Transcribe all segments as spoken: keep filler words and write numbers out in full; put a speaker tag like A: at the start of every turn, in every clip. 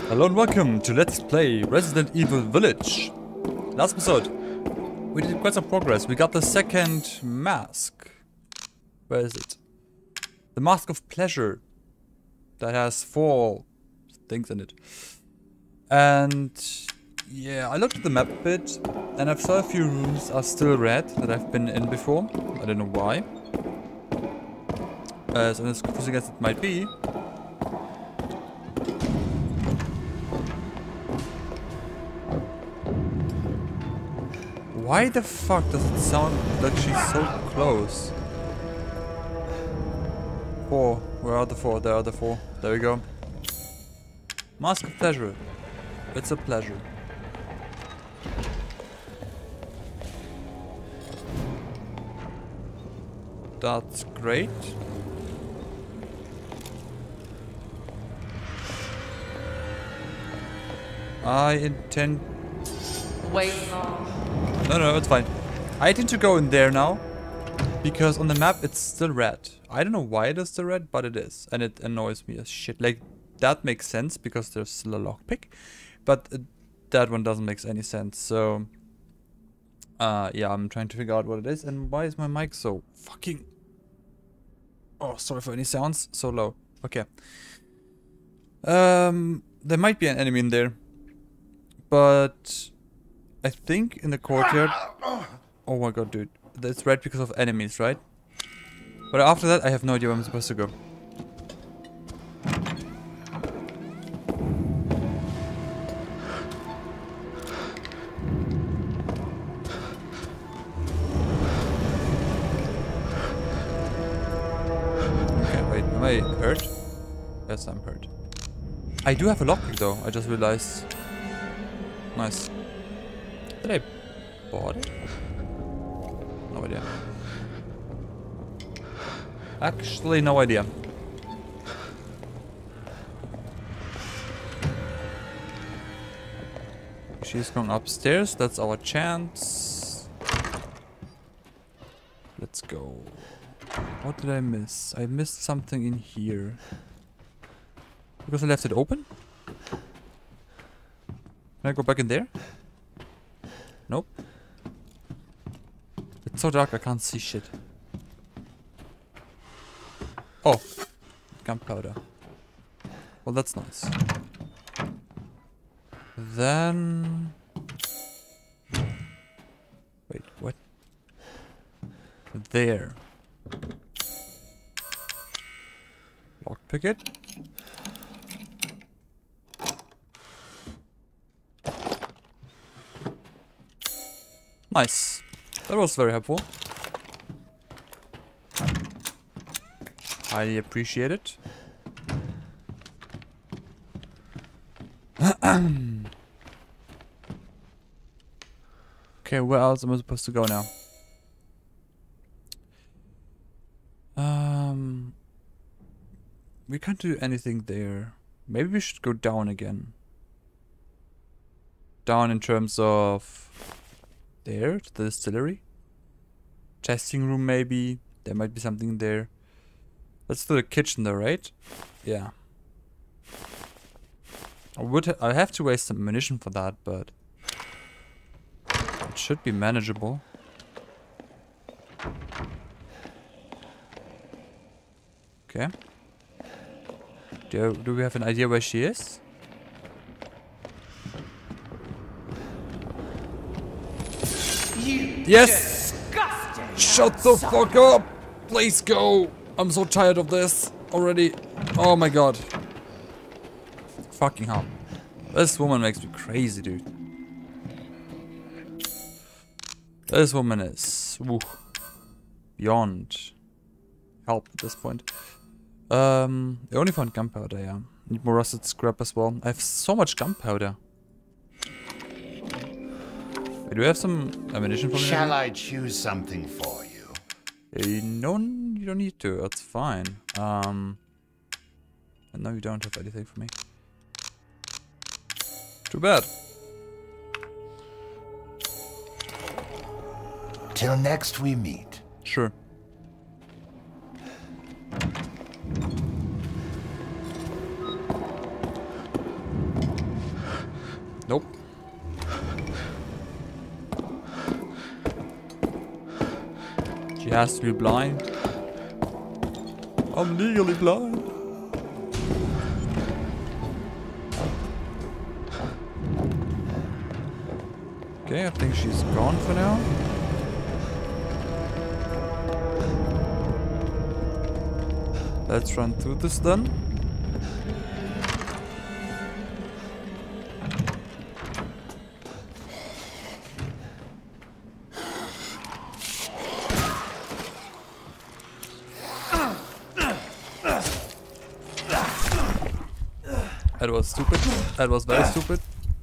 A: Hello and welcome to Let's Play Resident Evil Village. Last episode, we did quite some progress. We got the second mask. Where is it? The Mask of Pleasure. That has four things in it. And yeah, I looked at the map a bit, and I saw a few rooms are still red that I've been in before. I don't know why. As as confusing as it might be. Why the fuck does it sound like she's so close? Four. Where are the four? There are the four. There we go. Mask of Pleasure. It's a pleasure. That's great. I intend...
B: Wait.
A: No, no, it's fine. I intend to go in there now, because on the map it's still red. I don't know why it is still red, but it is. And it annoys me as shit. Like, that makes sense because there's still a lockpick, but uh, that one doesn't make any sense. So, uh, yeah, I'm trying to figure out what it is. And why is my mic so fucking... Oh, sorry for any sounds. So low. Okay. Um, there might be an enemy in there, but... I think in the courtyard... Oh my god, dude. That's red because of enemies, right? But after that, I have no idea where I'm supposed to go. Okay, wait. Am I hurt? Yes, I'm hurt. I do have a lockpick though. I just realized. Nice. Did I bought it? No idea. Actually, no idea. She's going upstairs. That's our chance. Let's go. What did I miss? I missed something in here. Because I left it open? Can I go back in there? Nope. It's so dark I can't see shit. Oh. Gunpowder. Well, that's nice. Then... Wait, what? There. Lockpick it. Nice. That was very helpful. Highly appreciate it. Okay, where else am I supposed to go now? Um, we can't do anything there. Maybe we should go down again. Down in terms of... There, to the distillery. Testing room maybe. There might be something there. Let's do the kitchen though, right? Yeah. I would ha I have to waste some ammunition for that, but it should be manageable. Okay. Do, do we have an idea where she is?
B: You
A: Yes!
B: disgusting
A: Shut the fuck up! Please go! I'm so tired of this already. Oh my god. Fucking hell. This woman makes me crazy, dude. This woman is... Woo, beyond help at this point. Um, I only found gunpowder, yeah. Need more rusted scrap as well. I have so much gunpowder. Wait, do we have some ammunition for me?
C: Shall I choose something for you?
A: Uh, no, you don't need to. That's fine. Um, and now you don't have anything for me. Too bad.
C: Till next we meet.
A: Sure. Nope. She has to be blind. I'm legally blind. Okay, I think she's gone for now. Let's run through this then. That was stupid. That was very stupid.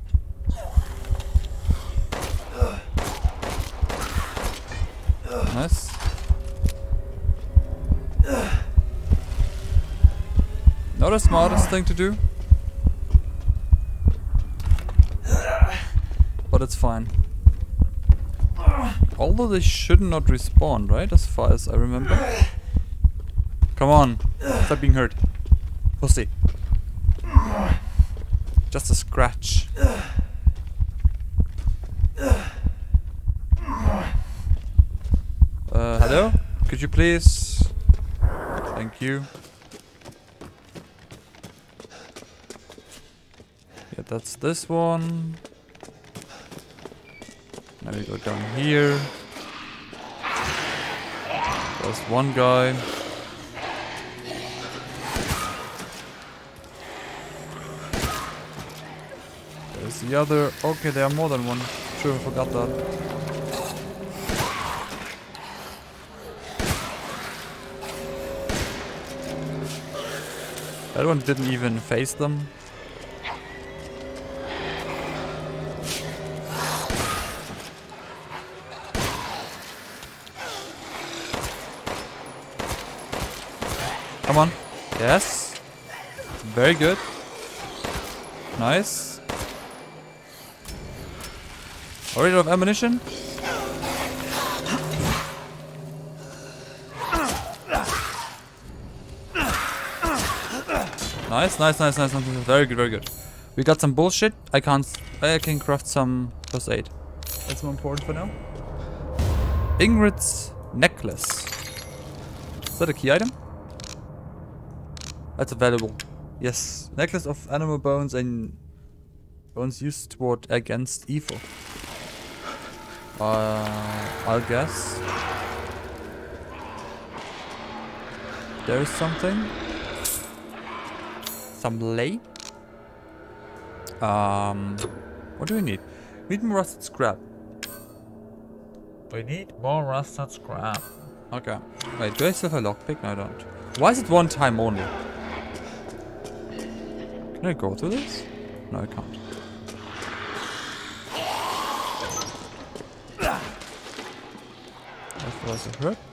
A: Nice. Not the smartest thing to do. But it's fine. Although they should not respawn, right? As far as I remember. Come on. Stop being hurt. Pussy. Just a scratch. Uh, hello? Could you please? Thank you. Yeah, that's this one. Now we go down here. There's one guy. There's the other. Okay, there are more than one. Sure, I forgot that. That one didn't even face them. Come on. Yes. Very good. Nice. Already out of ammunition? Nice, nice, nice, nice, nice. Very good, very good. We got some bullshit. I can't. I can craft some first aid. That's more important for now. Ingrid's necklace. Is that a key item? That's valuable. Yes. Necklace of animal bones and bones used toward against evil. Uh, I'll guess. There is something. Some lay. Um, what do we need? We need more rusted scrap. We need more rusted scrap. Okay. Wait, do I still have a lockpick? No, I don't. Why is it one time only? Can I go through this? No, I can't. That was a hurt.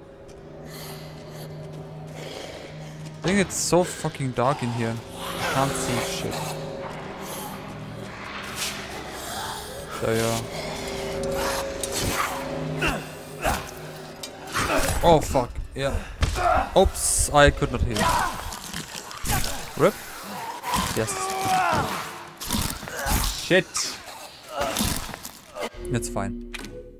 A: I think it's so fucking dark in here. I can't see shit. There you are. Oh fuck, yeah. Oops, I could not heal. Rip. Yes. Shit. It's fine.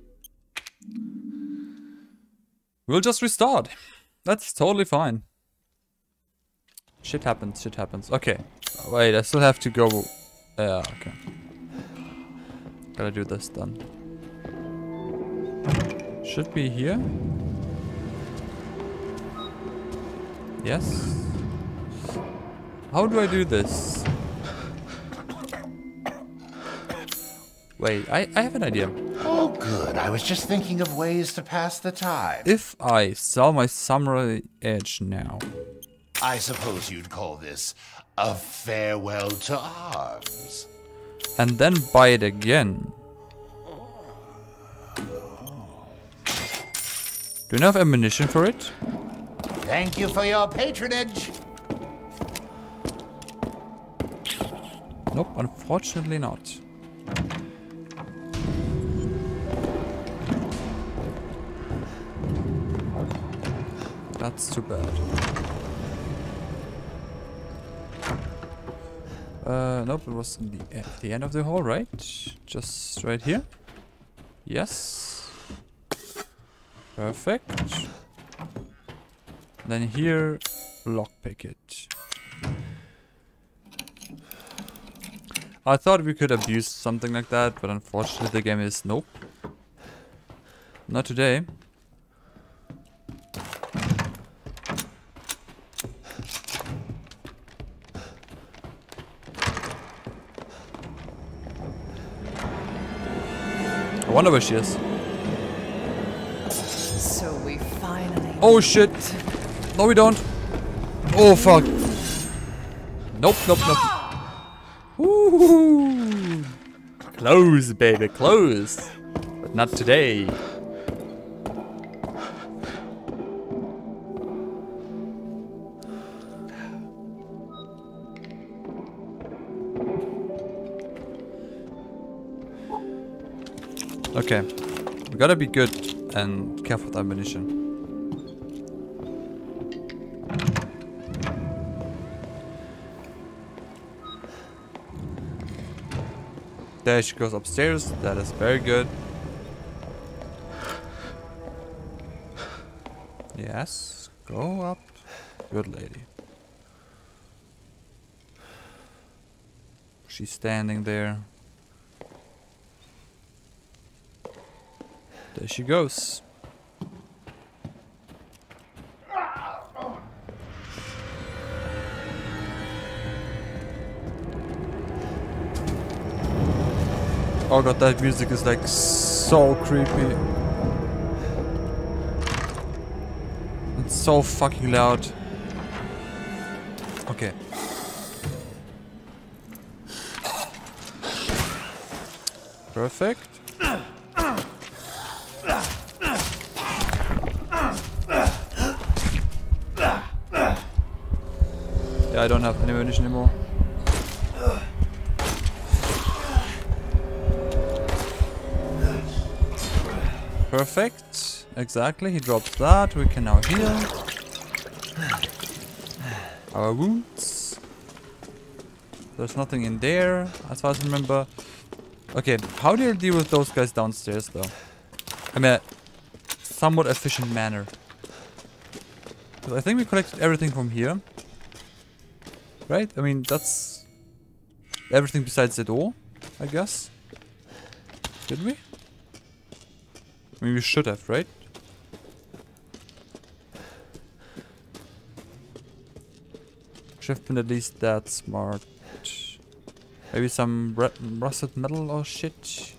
A: We'll just restart. That's totally fine. Shit happens, shit happens. Okay. Wait, I still have to go. Yeah, okay. Gotta do this then. Should be here. Yes. How do I do this? Wait, I, I have an idea.
C: Oh, good. I was just thinking of ways to pass the time.
A: If I sell my samurai edge now.
C: I suppose you'd call this a farewell to arms.
A: And then buy it again. Do you have ammunition for it?
C: Thank you for your patronage.
A: Nope, unfortunately not. That's too bad. Uh, nope, it was in the, at the end of the hall, right? Just right here. Yes. Perfect. Then here, lockpick it. I thought we could abuse something like that, but unfortunately the game is nope. Not today. I wonder where she is.
D: So we finally.
A: Oh shit! No, we don't. Oh fuck! Nope, nope, nope. Woohoo! Close, baby, close. But not today. Okay, we gotta be good and careful with ammunition. There she goes upstairs. That is very good. Yes, go up. Good lady. She's standing there. There she goes. Oh god, that music is like so creepy. It's so fucking loud. Okay. Perfect. Yeah, I don't have any ammunition anymore. Perfect. Exactly. He drops that. We can now heal our wounds. There's nothing in there, as far as I remember. Okay, how do you deal with those guys downstairs, though? I mean, a somewhat efficient manner. 'Cause I think we collected everything from here. Right? I mean, that's everything besides the door, I guess. Did we? I mean, we should have, right? Should have been at least that smart. Maybe some ru rusted metal or shit.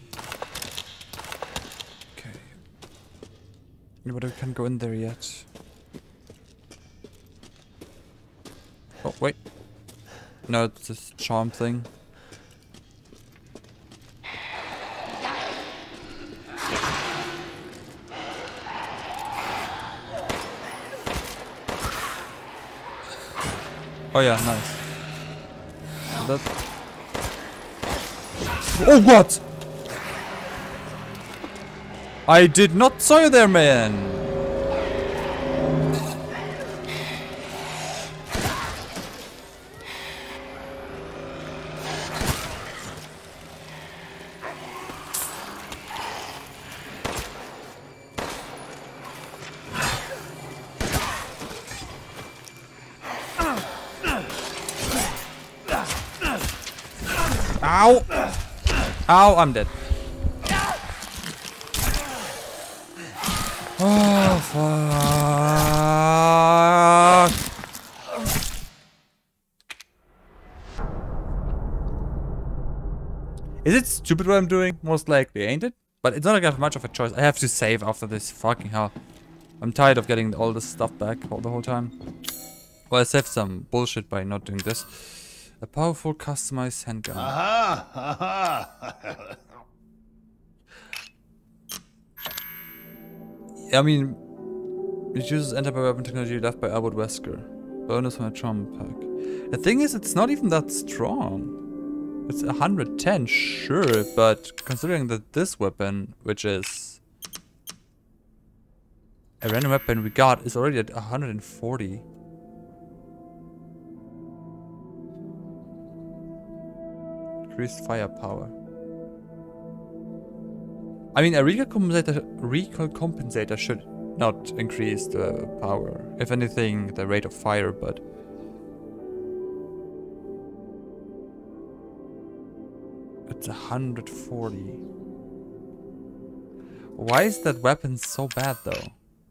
A: Okay. But we can't go in there yet. Oh, wait. No, it's this charm thing. Oh yeah, nice. That. Oh what? I did not saw you there, man. Ow! Ow, I'm dead. Oh, fuck. Is it stupid what I'm doing? Most likely, ain't it? But it's not like I have much of a choice. I have to save after this. Fucking hell. I'm tired of getting all this stuff back all the whole time. Well, I saved some bullshit by not doing this. A powerful customized handgun.
C: Aha! Aha!
A: I mean, it uses anti-weapon technology left by Albert Wesker. Bonus from a trauma pack. The thing is, it's not even that strong. It's one hundred ten, sure, but considering that this weapon, which is a random weapon we got, is already at one hundred forty. Increased firepower. I mean, a recoil compensator, recoil compensator should not increase the power. If anything, the rate of fire, but... It's one hundred forty. Why is that weapon so bad, though?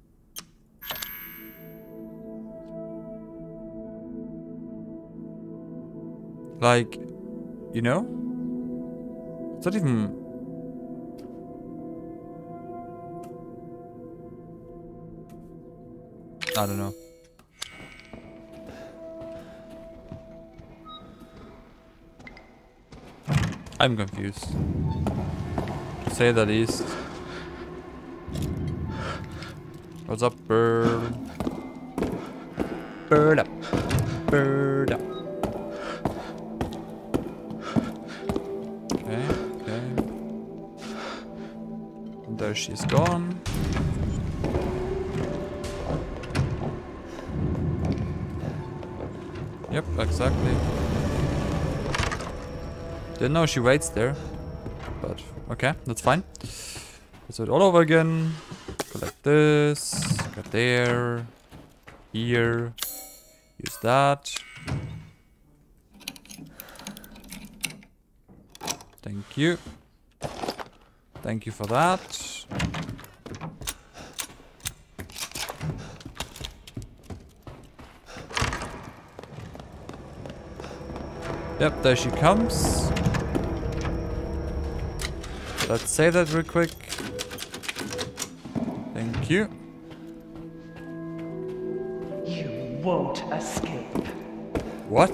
A: Like, you know? It's not even... I don't know. I'm confused. To say the least. What's up, bird? Bird up. Bird up. Okay, okay. And there she's gone. Yep, exactly. Didn't know she waits there. But, okay, that's fine. Let's do it all over again. Collect this. Got there. Here. Use that. Thank you. Thank you for that. Yep, there she comes. Let's save that real quick. Thank you.
B: You won't escape.
A: What?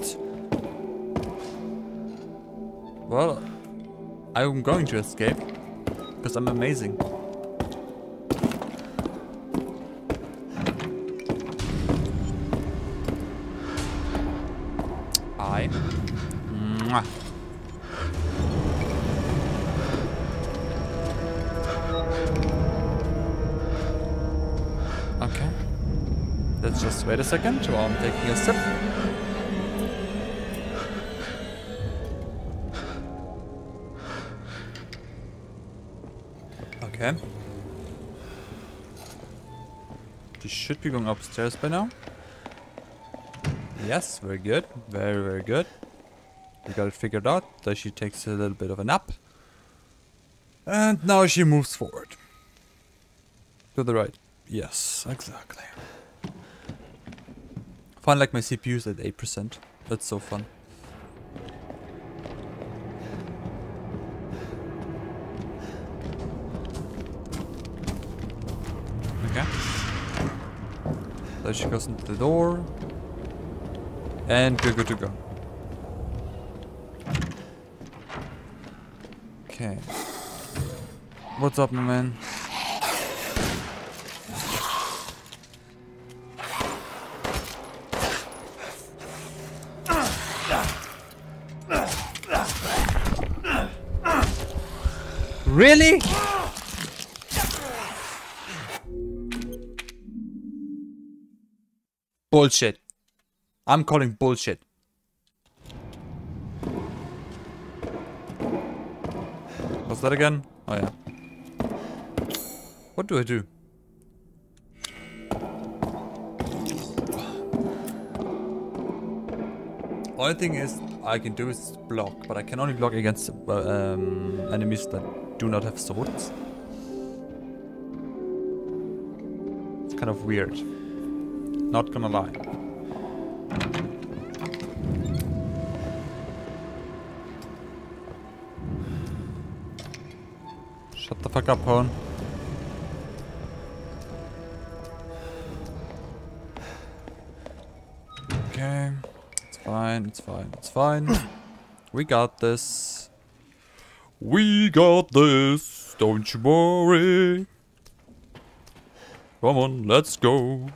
A: Well, I'm going to escape. Because I'm amazing. I... Mwah. Okay. Let's just wait a second while I'm taking a sip. Okay. She should be going upstairs by now. Yes, very good. Very, very good. We got it figured out that she takes a little bit of a nap. And now she moves forward. To the right. Yes, exactly. Fun like my C P U's at eight percent. That's so fun. Okay. There she goes into the door. And we're good to go. Okay. What's up, my man? Really? Bullshit. I'm calling bullshit. What's that again? Oh yeah. What do I do? Only thing is I can do is block, but I can only block against uh, um, enemies that do not have swords. It's kind of weird. Not gonna lie. Shut the fuck up, Hone. Okay. It's fine, it's fine, it's fine. We got this. We got this. Don't you worry. Come on, let's go.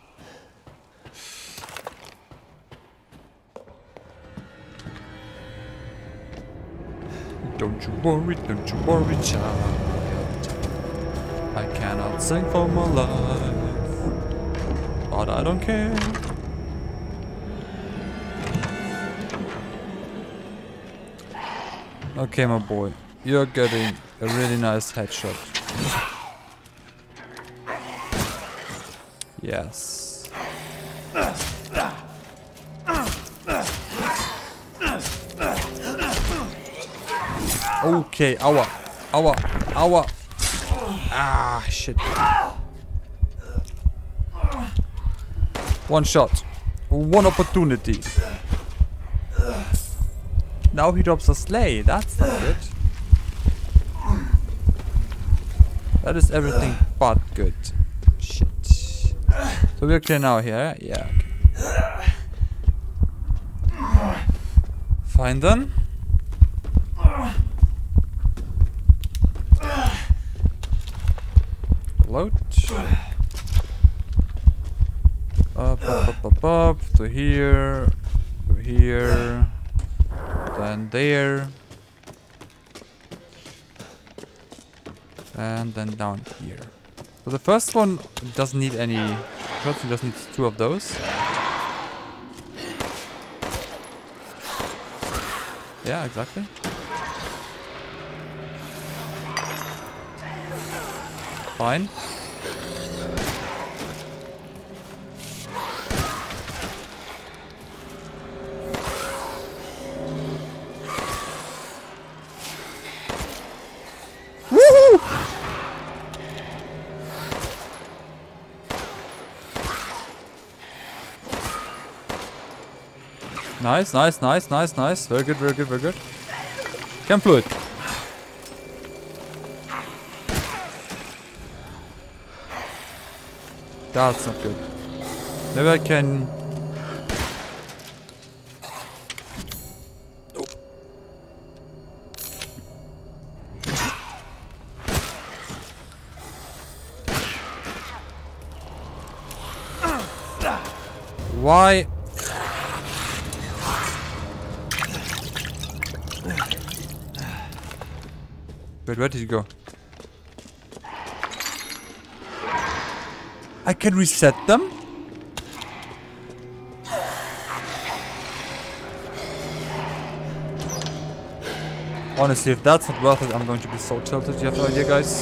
A: Don't you worry, don't you worry, child. I cannot sing for my life, but I don't care. Okay, my boy. You're getting a really nice headshot. Yes. Okay, aua. Aua. Aua. Ah, shit. One shot. One opportunity. Now he drops a sleigh. That's not good. That is everything but good. Shit. So we're clear now here. Yeah. Okay. Fine then. Load. Up, up, up, up, up. To here. To here. Then there. And then down here. So the first one doesn't need any. First one just needs two of those. Yeah, exactly. Fine. Woohoo! Nice, nice, nice, nice, nice. Very good, very good, very good. Chem fluid. That's not good. Maybe I can... Oh. Why? Wait, where did you go? I can reset them? Honestly, if that's not worth it, I'm going to be so tilted. You have no idea, guys.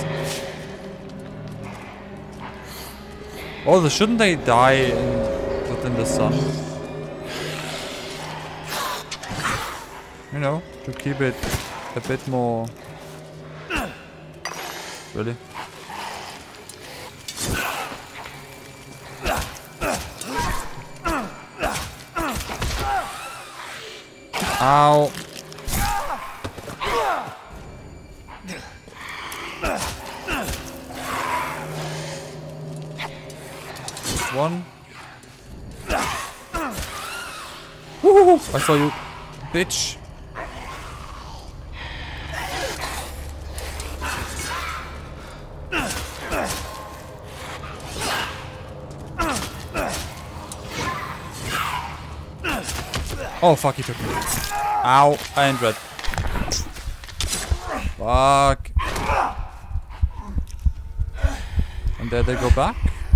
A: Although, shouldn't they die in, within the sun? You know, to keep it a bit more... Really? Ow. One. Woo! I saw you, bitch. Oh fuck, he took me. Ow, I ain't red. Fuck. And there they go back?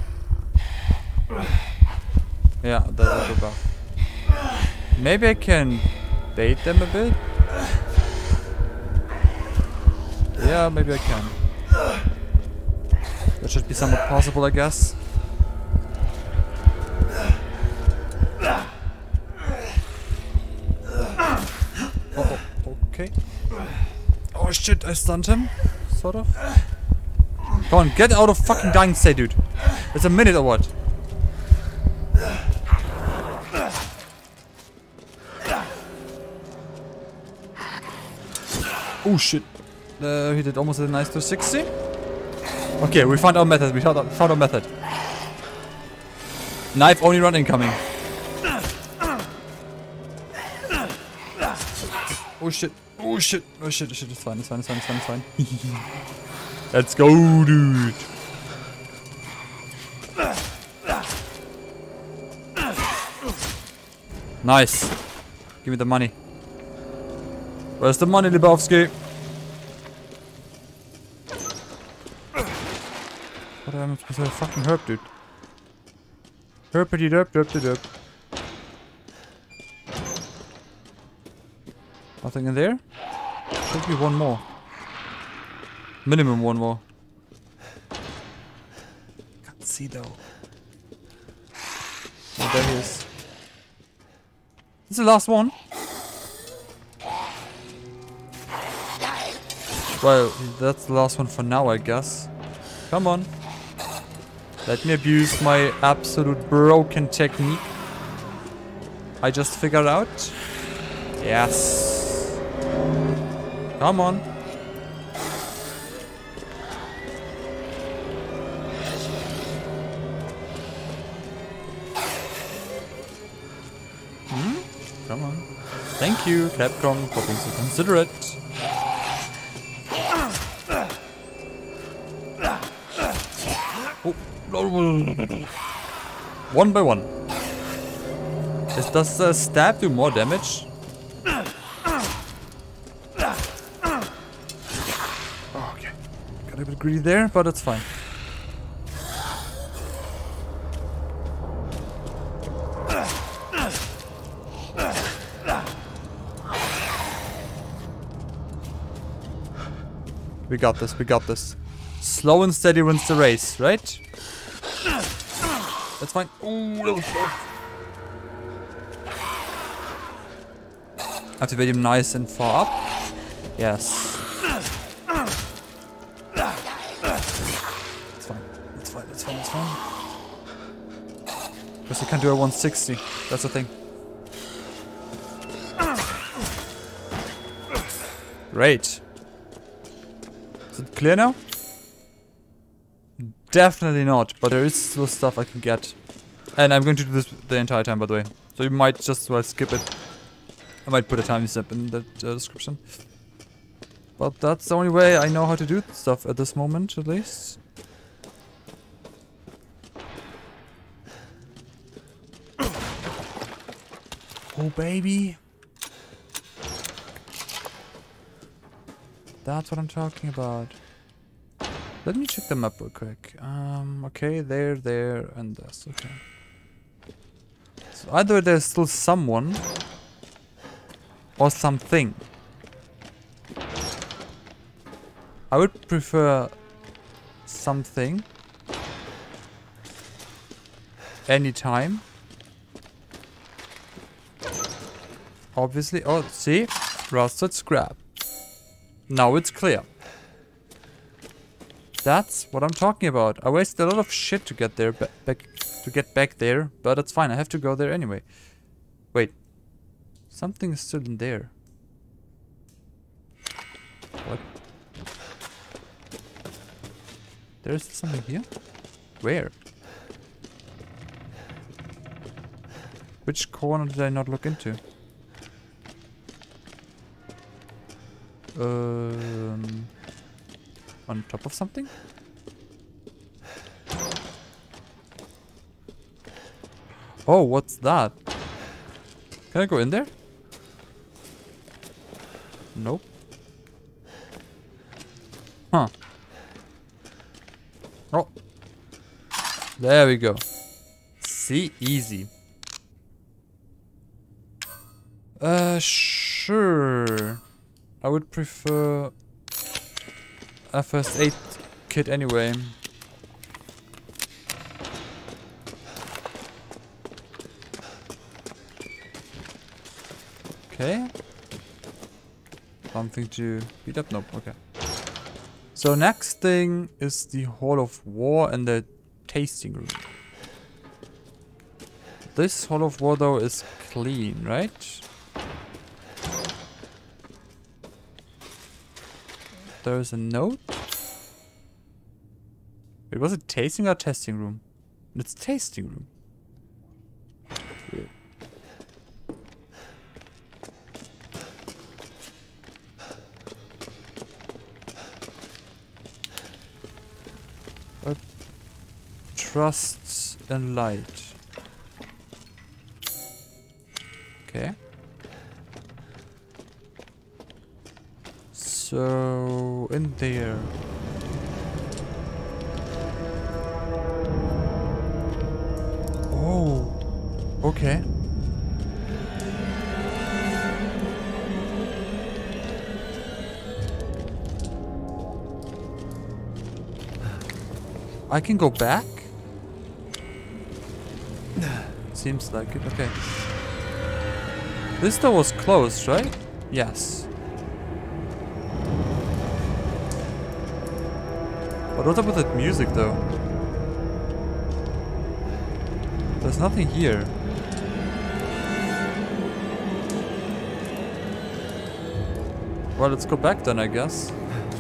A: Yeah, there they go back. Maybe I can bait them a bit? Yeah, maybe I can. That should be somewhat possible, I guess. Okay. Oh shit, I stunned him. Sort of. Come on, get out of fucking dying state, dude. It's a minute or what? Oh shit. Uh, he did almost a nice two sixty. Okay, we found our method. We found our, found our method. Knife only run incoming. Oh shit. Oh shit. Oh shit. Oh shit. It's fine. It's fine. It's fine. It's fine. It's fine. Let's go, dude. Nice. Give me the money. Where's the money, Lebowski? What am I supposed to fucking herb, dude? Herpity derp derp derp. Nothing in there? Should be one more. Minimum one more. Can't see though. Oh, there he is. This is the last one. Well, that's the last one for now, I guess. Come on. Let me abuse my absolute broken technique. I just figured out. Yes. Come on. Hmm? Come on. Thank you, Capcom, for being so considerate. Oh. One by one. Is, does the stab do more damage? Oh, okay. Got a bit greedy there, but it's fine. We got this, we got this. Slow and steady wins the race, right? That's fine. Ooh, little slow. Activate him nice and far up. Yes. It's fine. It's fine. It's fine. It's fine. Because he can't do a one sixty. That's the thing. Great. Is it clear now? Definitely not, but there is still stuff I can get. And I'm going to do this the entire time, by the way. So you might just well skip it. I might put a timestamp in the uh, description. But that's the only way I know how to do stuff at this moment, at least. Oh, baby. That's what I'm talking about. Let me check the map real quick. Um, okay, there, there, and this. Okay. So either there's still someone or something. I would prefer something anytime. Obviously. Oh, see? Rusted scrap. Now it's clear. That's what I'm talking about. I wasted a lot of shit to get there, ba back, to get back there, but it's fine. I have to go there anyway. Wait, something is still in there. What? There's something here? Where? Which corner did I not look into? Um... On top of something? Oh, what's that? Can I go in there? Nope. Huh. Oh. There we go. See, easy. Uh, sure. I would prefer a first aid kit anyway. Okay. Something to beat up? Nope, okay. So next thing is the Hall of War and the tasting room. This Hall of War though is clean, right? There's a note. Wait, was it tasting or testing room? It's tasting room. Weird. But trust and light. Okay. So, in there. Oh, okay. I can go back? Seems like it. Okay. This door was closed, right? Yes. But what's up with that music, though? There's nothing here. Well, let's go back then, I guess.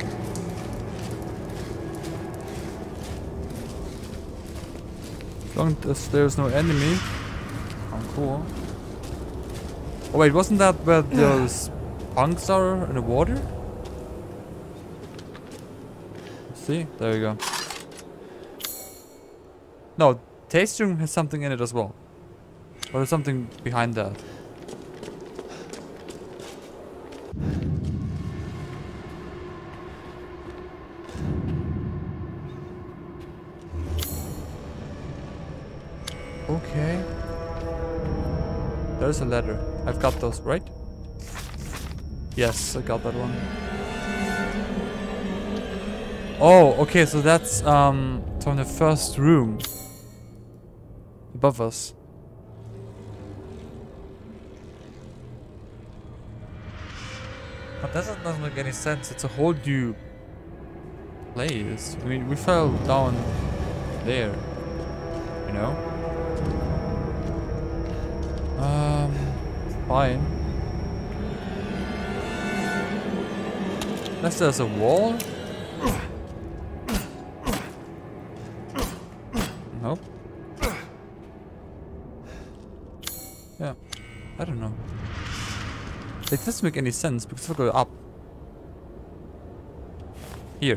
A: As long as there's no enemy. Oh, cool. Oh wait, wasn't that where those punks are in the water? See? There you go. No, tasting room has something in it as well. Or there's something behind that. Okay. There's a letter. I've got those, right? Yes, I got that one. Oh, okay, so that's um from the first room. Above us. But that doesn't, doesn't make any sense. It's a whole new place. I mean, we fell down there. You know? Um, fine. Unless there's a wall? Nope. Yeah, I don't know. It doesn't make any sense because if I go up here,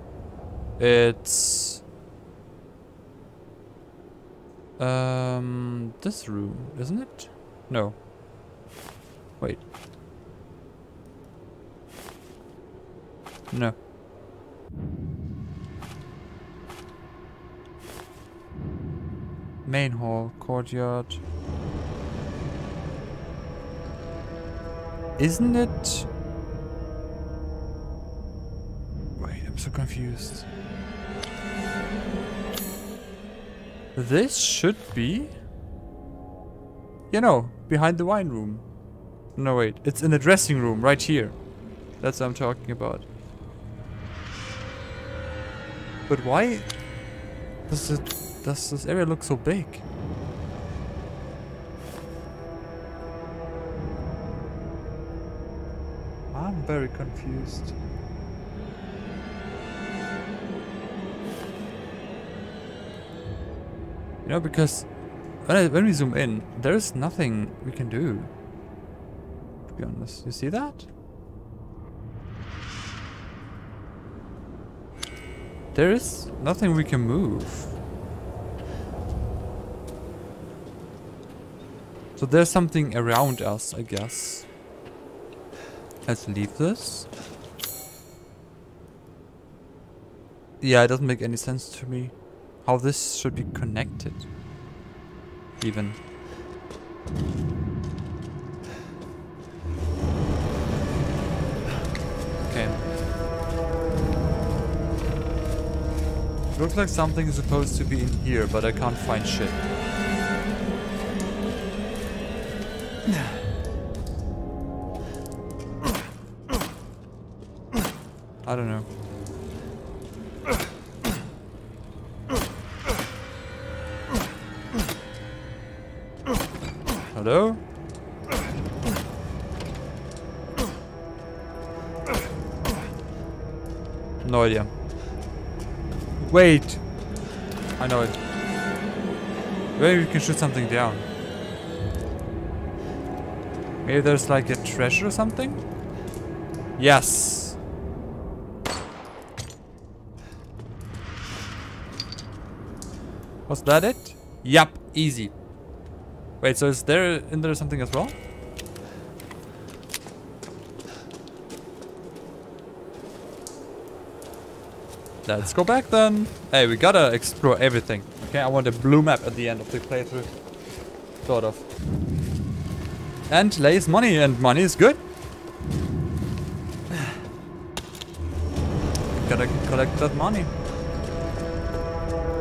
A: it's um this room, isn't it? No. Wait. No. Main hall, courtyard. Isn't it? Wait, I'm so confused. This should be... You know, behind the wine room. No, wait. It's in the dressing room, right here. That's what I'm talking about. But why does it... Does this area look so big? I'm very confused. You know, because when, I, when we zoom in, there's nothing we can do. To be honest, you see that? There is nothing we can move. So there's something around us, I guess. Let's leave this. Yeah, it doesn't make any sense to me. How this should be connected. Even. Okay. Looks like something is supposed to be in here, but I can't find shit. I don't know. Hello? No idea. Wait! I know it. Maybe we can shoot something down. Maybe there's like a treasure or something? Yes! Was that it? Yup, easy. Wait, so is there in there something as well? Let's go back then. Hey, we gotta explore everything. Okay, I want a blue map at the end of the playthrough. Sort of. And lays money, and money is good. Gotta collect that money.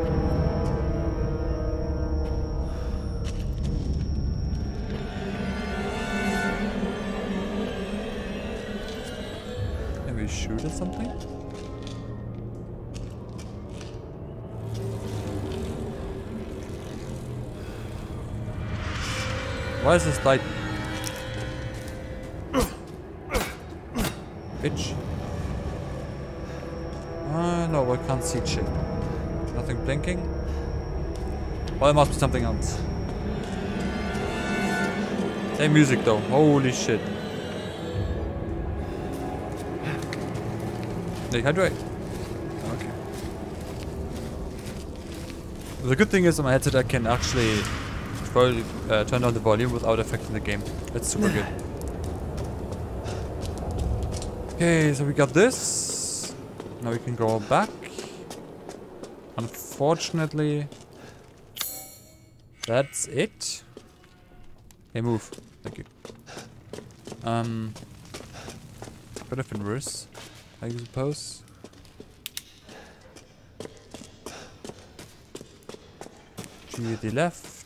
A: we shoot at something? Why is this light? Bitch. Ah, no, I can't see shit. Nothing blinking? Well, it must be something else. Same music though, holy shit. Dehydrate. Okay. The good thing is on my headset I can actually uh, turn down the volume without affecting the game. That's super good. Okay, so we got this. Now we can go back. Unfortunately, that's it. Hey, move. Thank you. Um, could have been worse, I suppose. G to the left.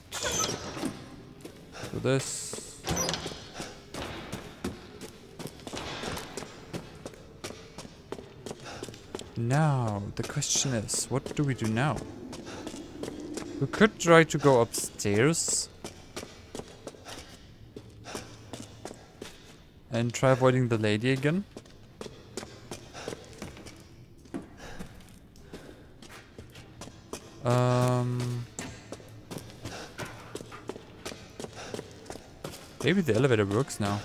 A: Do this. Now, the question is, what do we do now? We could try to go upstairs. And try avoiding the lady again. Um, maybe the elevator works now.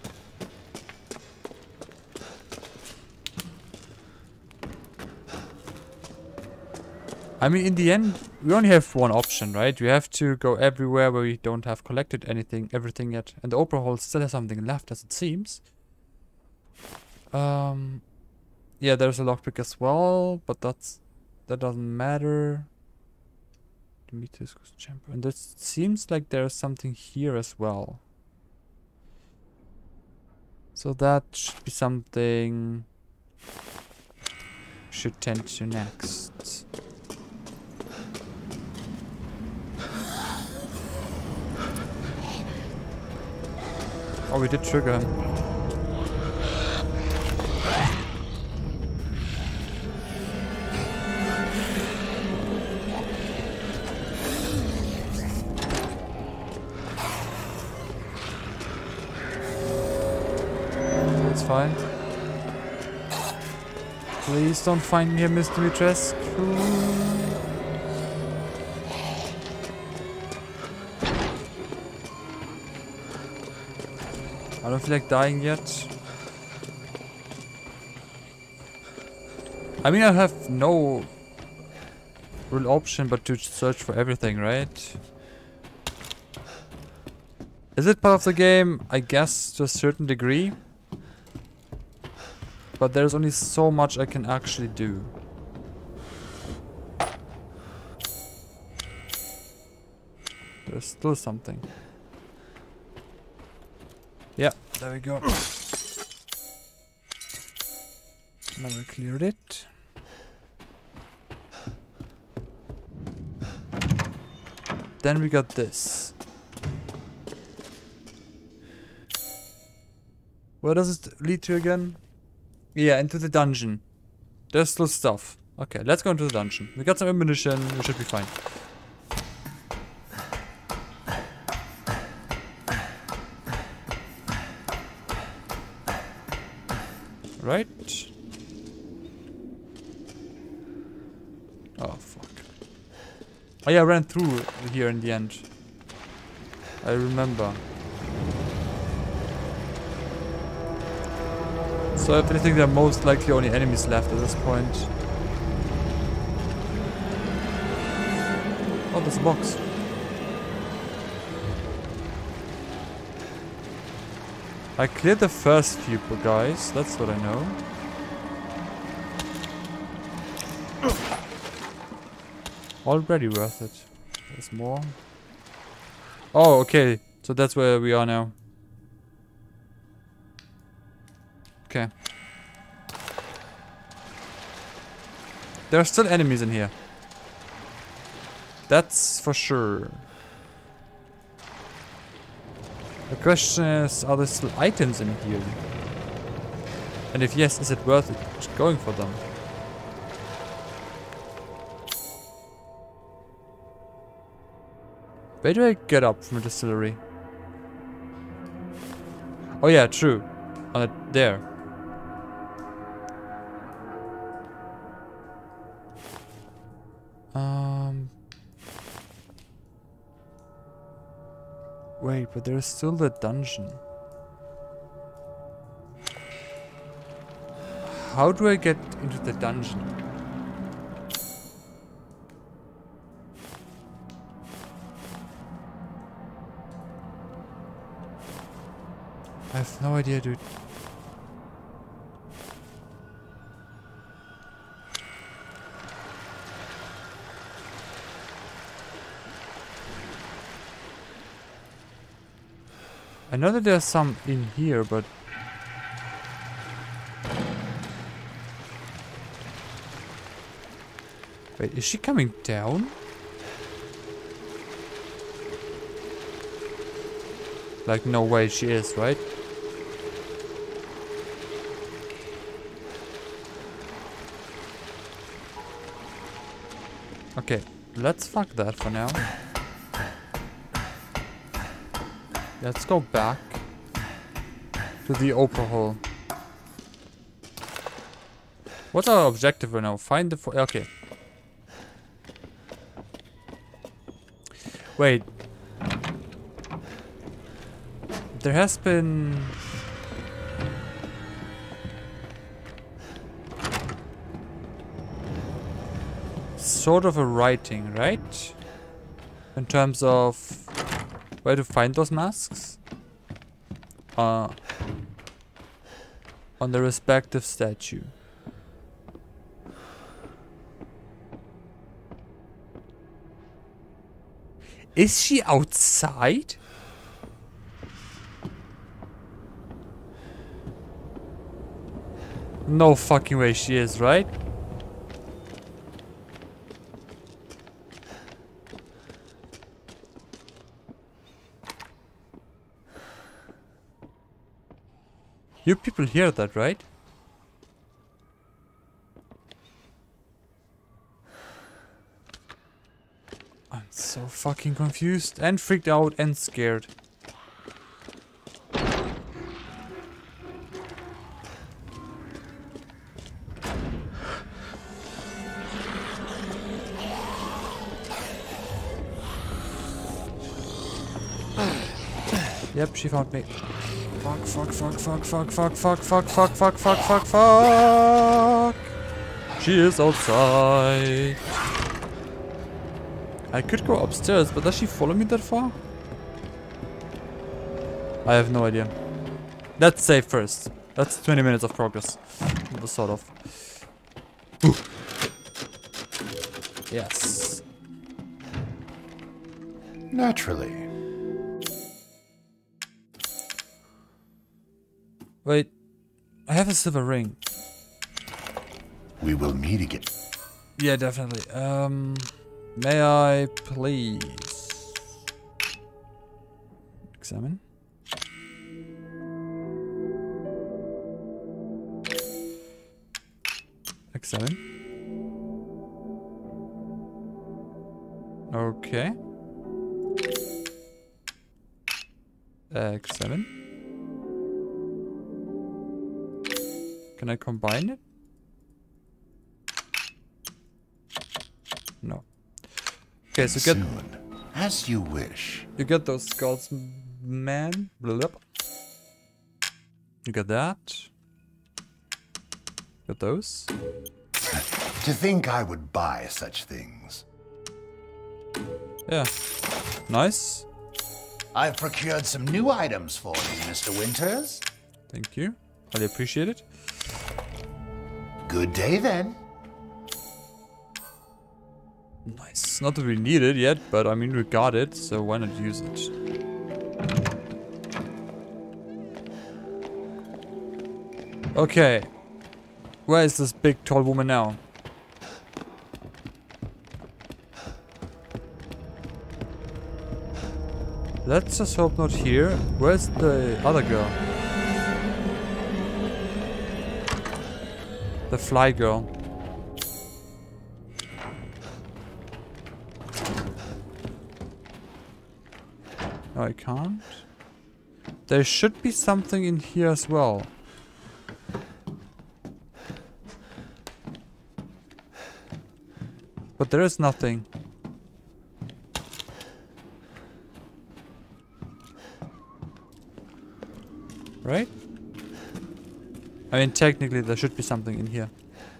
A: I mean, in the end, we only have one option, right? We have to go everywhere where we don't have collected anything, everything yet. And the Opera Hall still has something left, as it seems. Um, yeah, there's a lockpick as well, but that's that doesn't matter. Demetrius chamber, and it seems like there's something here as well. So that should be something we should tend to next. Oh, we did trigger him. That's fine. Please don't find me here, Mister Dimitrescu. I don't feel like dying yet. I mean, I have no real option but to search for everything, right? Is it part of the game? I guess to a certain degree. But there's only so much I can actually do. There's still something. Yeah, there we go. Now we cleared it. Then we got this. Where does it lead to again? Yeah, into the dungeon. There's still stuff. Okay, let's go into the dungeon. We got some ammunition, we should be fine. Right? Oh, fuck. Oh yeah, I ran through here in the end. I remember. So if anything, there are most likely only enemies left at this point. Oh, there's a box. I cleared the first few guys, that's what I know. Already worth it. There's more. Oh, okay. So that's where we are now. Okay. There are still enemies in here. That's for sure. The question is, are there still items in here? And if yes, is it worth it going for them? Where do I get up from the distillery? Oh yeah, true. On it there. Um. Wait, but there's still the dungeon. How do I get into the dungeon? I have no idea, dude. I know that there's some in here, but wait, is she coming down? Like, no way she is, right? Okay, let's fuck that for now. Let's go back to the opera hall. What's our objective right now? Find the fo- okay. Wait. There has been sort of a writing, right? In terms of where to find those masks? Uh, on the respective statue. Is she outside? No fucking way she is, right? You people hear that, right? I'm so fucking confused and freaked out and scared. Yep, she found me. Fuck, fuck, fuck, fuck, fuck, fuck, fuck, fuck, fuck, fuck, fuck, fuck, fuck. She is outside. I could go upstairs, but does she follow me that far? I have no idea. Let's save first. That's twenty minutes of progress. Sort of. Ooh. Yes.
C: Naturally.
A: Wait, I have a silver ring.
C: We will meet again.
A: Yeah, definitely. Um, may I please examine? Examine. Okay. Examine. Can I combine it? No. Okay, so get
C: Soon, as you wish.
A: you get those skulls, man. Blah. You get that. Get those.
C: To think I would buy such things.
A: Yeah. Nice.
C: I've procured some new items for you, Mister Winters.
A: Thank you. Highly appreciate it.
C: Good day then.
A: Nice. Not that we need it yet, but I mean we got it, so why not use it? Okay. Where is this big tall woman now? Let's just hope not here. Where's the other girl? The fly girl. No, I can't. There should be something in here as well. But there is nothing. Right? I mean, technically there should be something in here.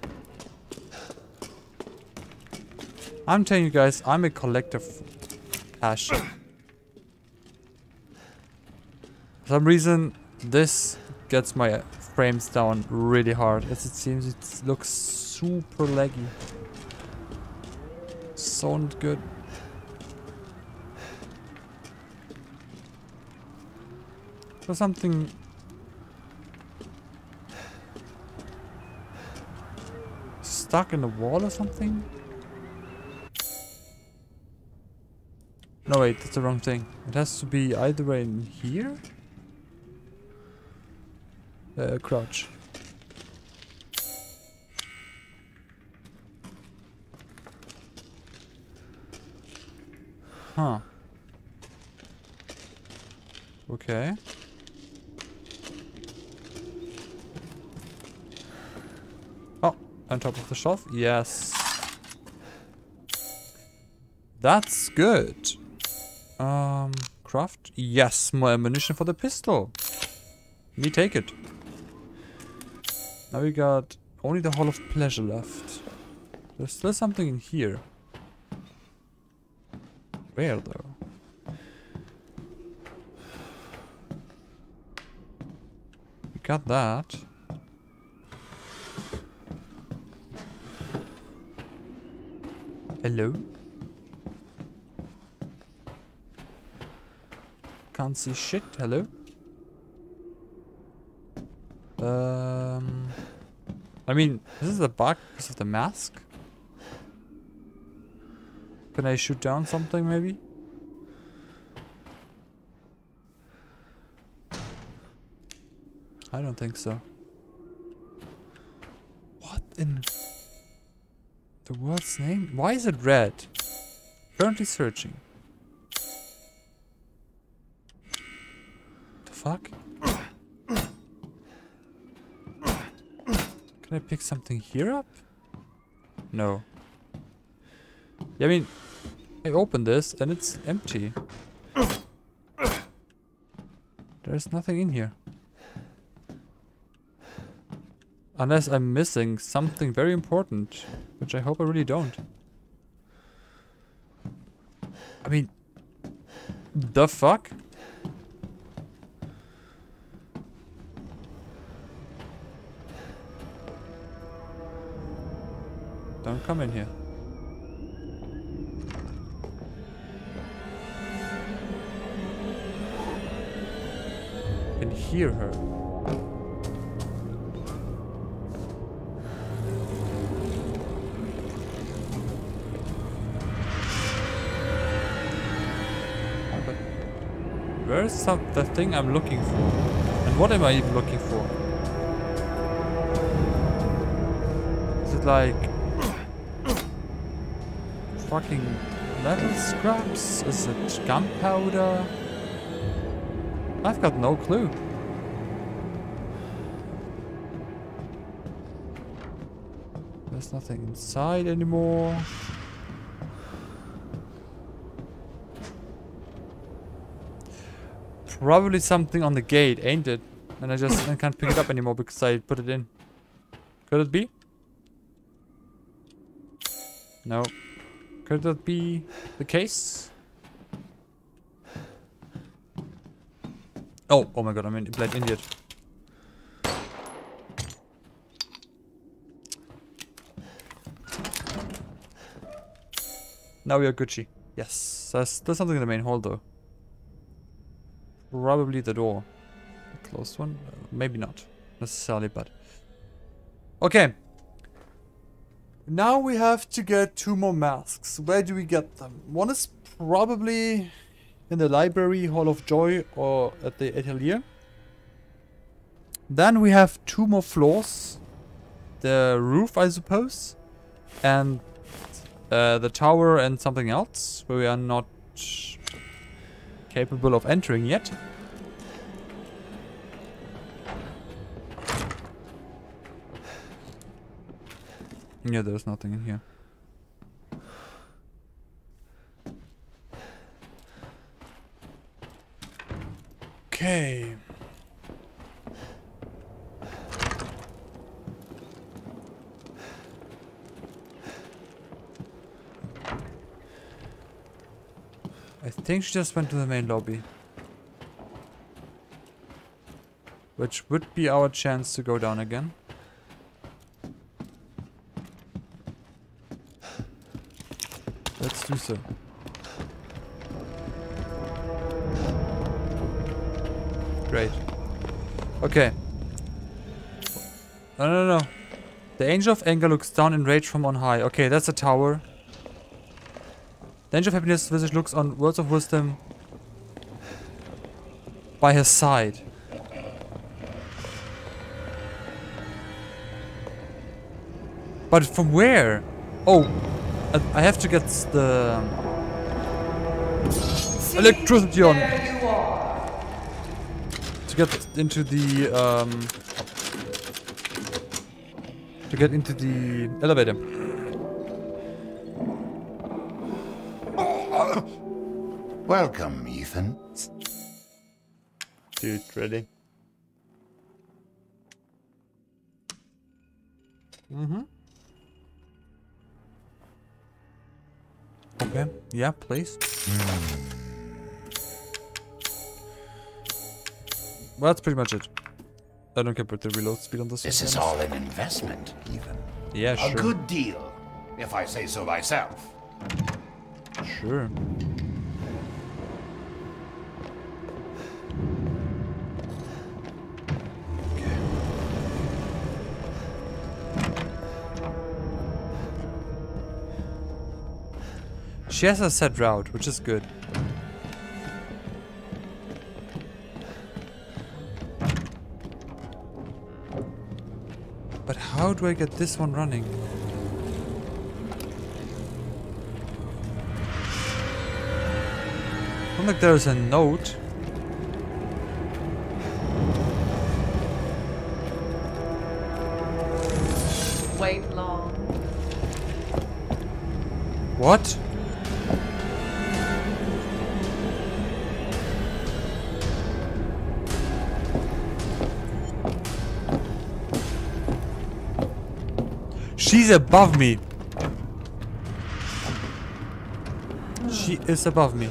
A: I'm telling you guys, I'm a collector of cash. For some reason, this gets my frames down really hard. As it seems, it looks super laggy. So not good. There's something... stuck in the wall or something? No, wait, that's the wrong thing. It has to be either in here? Uh, crouch. Huh. Okay. Oh, on top of the shelf? Yes. That's good. Um, craft? Yes, more ammunition for the pistol. Me take it. Now we got only the Hall of Pleasure left. There's still something in here. Where though? We got that. Hello? Can't see shit. Hello? Um, I mean, this is a bug because of the mask. Can I shoot down something maybe? I don't think so. What in the world's name? Why is it red? Currently searching. The fuck? Can I pick something here up? No. Yeah, I mean, I open this and it's empty. There's nothing in here. Unless I'm missing something very important, which I hope I really don't. I mean, the fuck? Don't come in here. I can hear her. Oh, but where's some the thing I'm looking for? And what am I even looking for? Is it like fucking metal scraps? Is it gunpowder? I've got no clue. There's nothing inside anymore. Probably something on the gate, ain't it? And I just I can't pick it up anymore because I put it in. Could it be? No. Could that be the case? Oh, oh my god, I'm in Blind Idiot. Now we are Gucci. Yes, there's, there's something in the main hall though. Probably the door. A closed one? Uh, maybe not necessarily, but... Okay. Now we have to get two more masks. Where do we get them? One is probably in the library, Hall of Joy, or at the atelier. Then we have two more floors. the roof, I suppose, and uh, the tower and something else where we are not capable of entering yet. Yeah, there's nothing in here. Okay. I think she just went to the main lobby. Which would be our chance to go down again. Let's do so. Great. Okay. No, no, no. The Angel of Anger looks down in rage from on high. Okay, that's a tower. The Angel of Happiness visage looks on words of wisdom by his side. But from where? Oh, I have to get the electricity on to get into the um to get into the elevator.
C: Welcome, Ethan.
A: Dude, really? Mm-hmm. Okay. Yeah, please. Mm. Well, that's pretty much it. I don't care about the reload speed on this.
C: This is all an investment, Ethan.
A: Yeah, sure.
C: A good deal, if I say so myself.
A: Sure. She has a set route, which is good. But how do I get this one running? Not like there's a note.
D: Wait long.
A: What? She's above me. She is above me.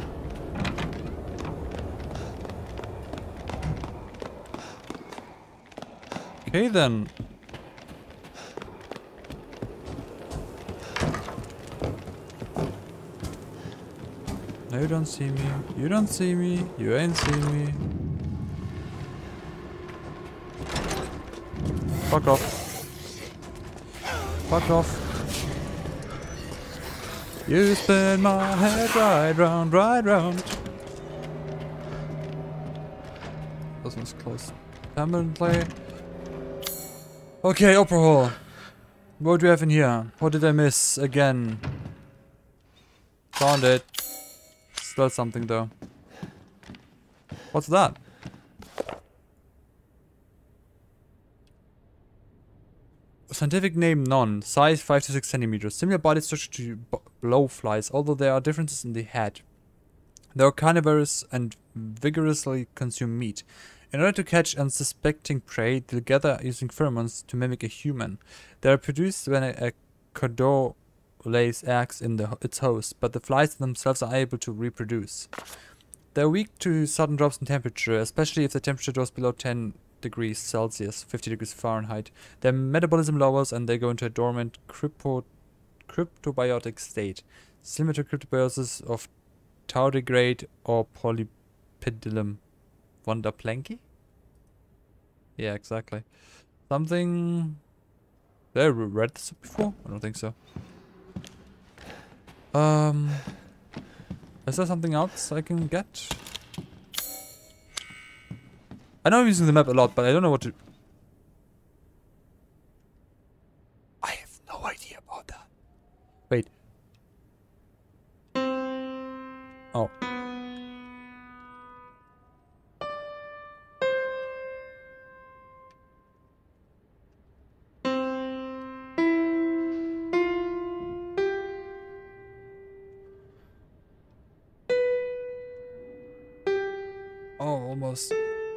A: Okay then. No, you don't see me. You don't see me. You ain't see me. Fuck off. Fuck off. You spin my head right round, right round. This one's close. Permanently. Okay, Opera Hall. What do we have in here? What did I miss again? Found it. Still something though. What's that? Scientific name none. Size five to six centimeters. Similar body structure to blowflies, although there are differences in the head. They are carnivorous and vigorously consume meat. In order to catch unsuspecting prey, they gather using pheromones to mimic a human. They are produced when a, a condor lays eggs in the, its host, but the flies themselves are able to reproduce. They are weak to sudden drops in temperature, especially if the temperature drops below ten degrees Celsius, fifty degrees Fahrenheit. Their metabolism lowers and they go into a dormant crypto cryptobiotic state, similar to cryptobiosis of tardigrade or polypedilum. Wonderplanky? Yeah, exactly. Something... Did I read this before? I don't think so. Um... Is there something else I can get? I know I'm using the map a lot, but I don't know what to... idea about that. Wait. Oh. Oh, almost.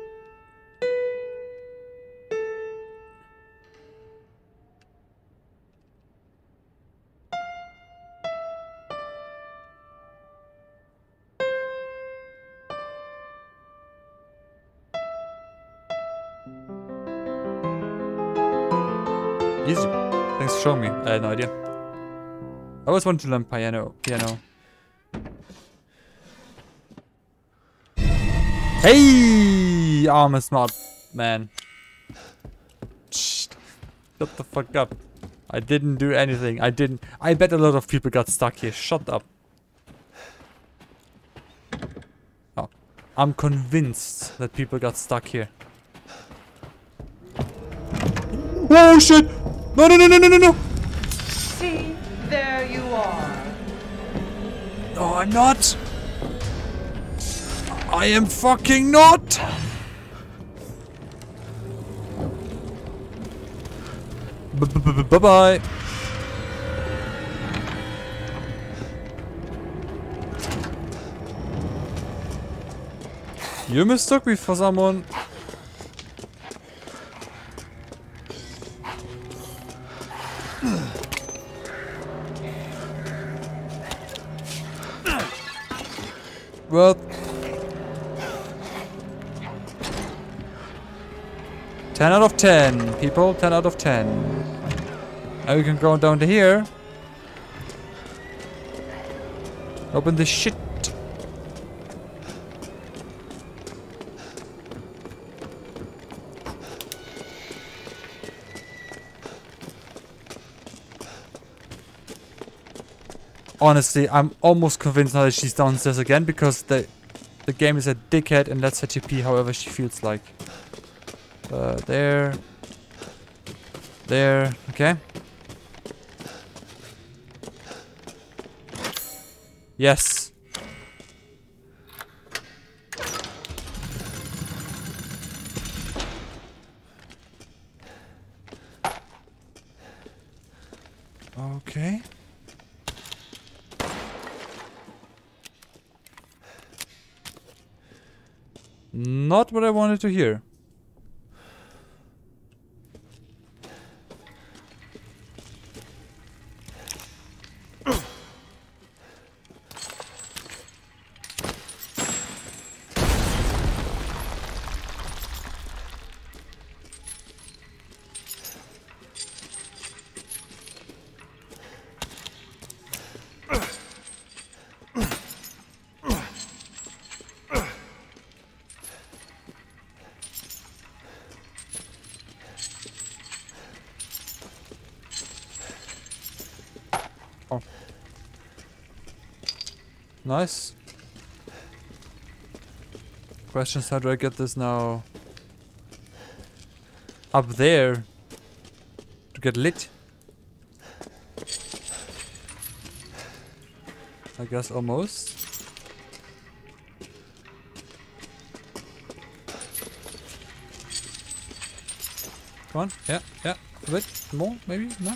A: Easy. Thanks for showing me. I had no idea. I always wanted to learn piano. Piano. Hey, I'm a smart man. Shh. Shut the fuck up. I didn't do anything. I didn't. I bet a lot of people got stuck here. Shut up. Oh. I'm convinced that people got stuck here. Oh shit! No, no, no, no, no, no, no!
D: See, there you are.
A: No, I'm not! I am fucking not! Bye-bye! You mistook me for someone. Well, ten out of ten, people. ten out of ten. Now we can go down to here. Open this shit. Honestly, I'm almost convinced now that she's downstairs again because the the game is a dickhead and lets her T P however she feels like. Uh, there. There. Okay. Yes. Okay. Not what I wanted to hear. Oh. Nice. Questions, how do I get this now up there to get lit? I guess almost. Come on, yeah, yeah, a bit more, maybe, no?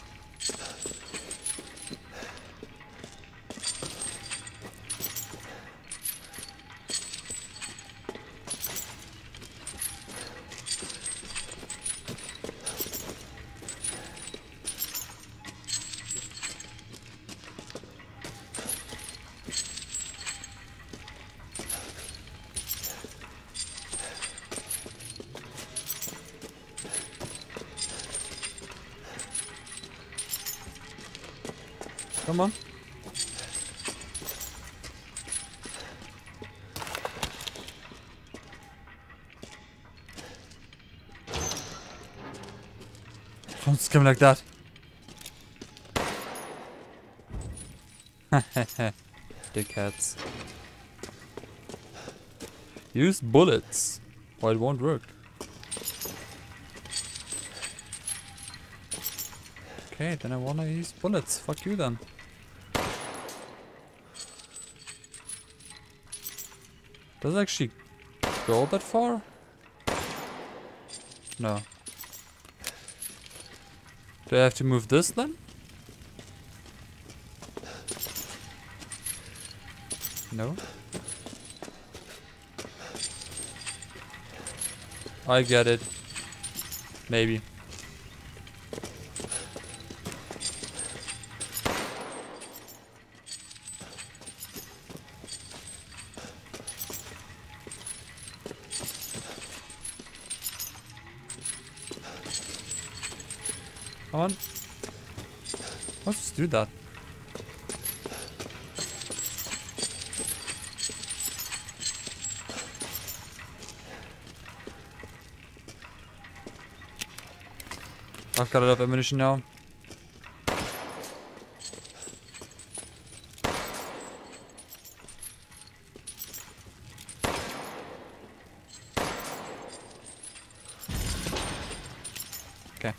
A: Come on. Don't scream like that. Dickheads. Use bullets, or it won't work. Okay, then I wanna use bullets. Fuck you then. Does it actually go that far? No. Do I have to move this then? No. I get it. Maybe. Come on. Let's just do that. I've got enough ammunition now. Okay.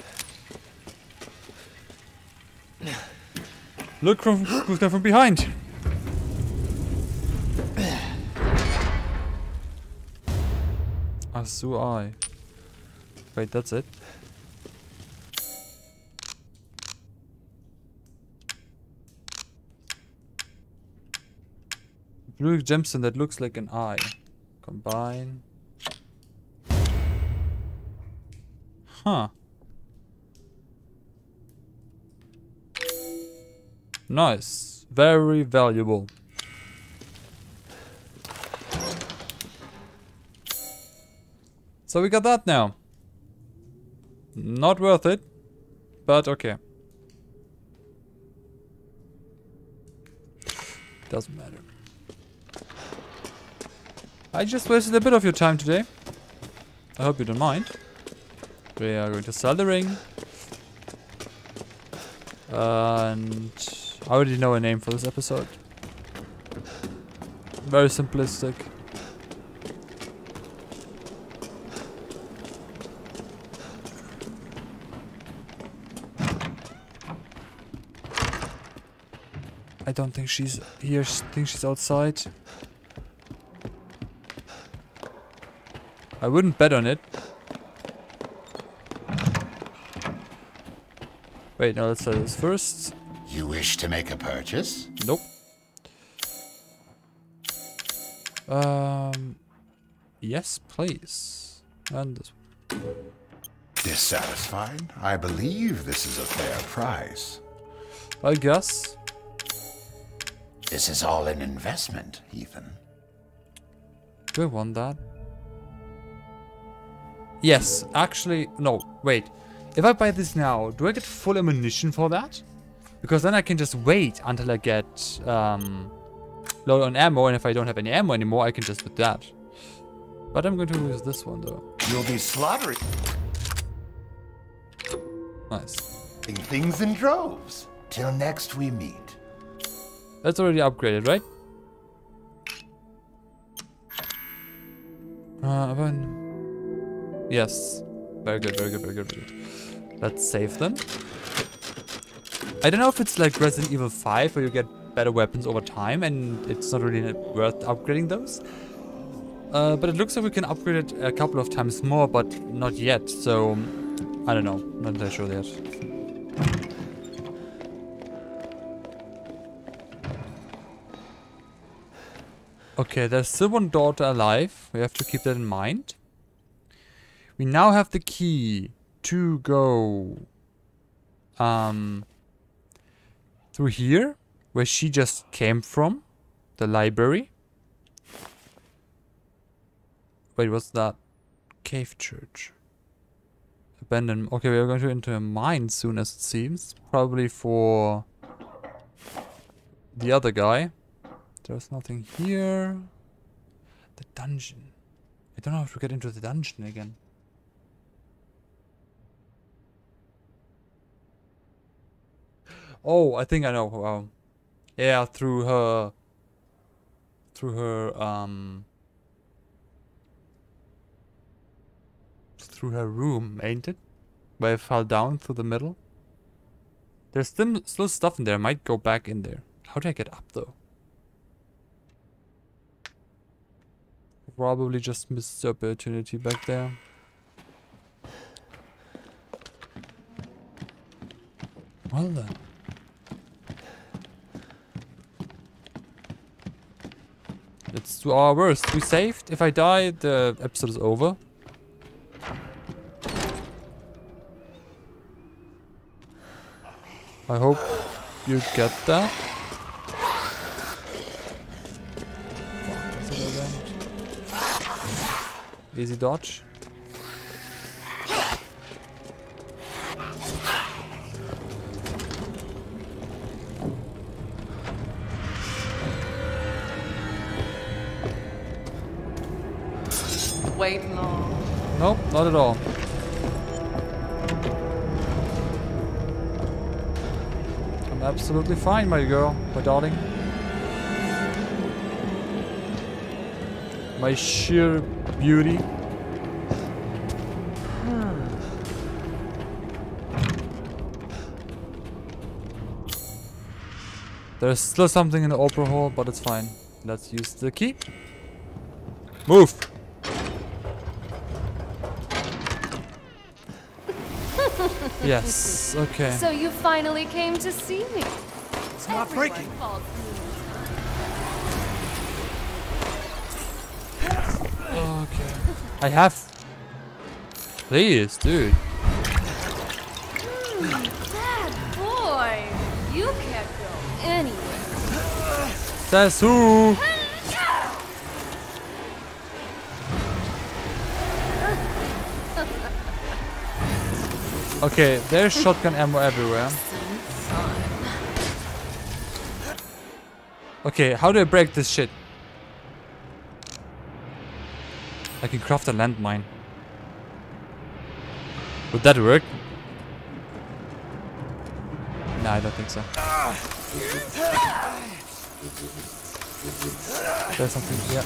A: Look from who's coming from behind. As do I. Wait, that's it. Blue gemstone that looks like an eye. Combine. Huh. Nice. Very valuable. So we got that now. Not worth it, but okay. Doesn't matter. I just wasted a bit of your time today. I hope you don't mind. We are going to sell the ring. And I already know a name for this episode. Very simplistic. I don't think she's here. I think she's outside. I wouldn't bet on it. Wait, no, let's try this first.
C: You wish to make a purchase?
A: Nope. Um, yes, please. And this one.
C: Dissatisfied? I believe this is a fair price.
A: I guess.
C: This is all an investment, Ethan.
A: Do I want that? Yes, actually, no, wait. If I buy this now, do I get full ammunition for that? Because then I can just wait until I get um, low on ammo, and if I don't have any ammo anymore, I can just do that. But I'm going to use this one though.
C: You'll be slaughtering
A: Nice.
C: things in droves. Till next we meet.
A: That's already upgraded, right? Uh, when... Yes. Very good, very good, very good, very good. Let's save them. I don't know if it's like Resident Evil five where you get better weapons over time and it's not really worth upgrading those. Uh, but it looks like we can upgrade it a couple of times more, but not yet. So, I don't know. Not entirely sure yet. Okay, there's still one daughter alive. We have to keep that in mind. We now have the key to go um, through here, where she just came from, the library. Wait, what's that? Cave church. Abandoned. Okay, we are going to enter a mine soon, as it seems. Probably for the other guy. There's nothing here. The dungeon. I don't know how to get into the dungeon again. Oh, I think I know. Um, yeah, through her, through her, um, through her room, ain't it? Where I fell down through the middle. There's still, still stuff in there. I might go back in there. How do I get up though? Probably just missed the opportunity back there. Well then. Let's do our worst. We saved. If I die, the episode is over. I hope you get that. Easy dodge.
D: Wait long.
A: Nope, not at all. I'm absolutely fine, my girl, my darling. My sheer beauty. There's still something in the opera hall, but it's fine. Let's use the key. Move! Yes, okay.
E: So you finally came to see me.
F: It's not breaking.
A: Okay. I have... Please, dude.
E: Bad boy. You can't go anywhere.
A: Says who? Okay, there's shotgun ammo everywhere. Okay, how do I break this shit? I can craft a landmine. Would that work? Nah, I don't think so. There's something, yeah.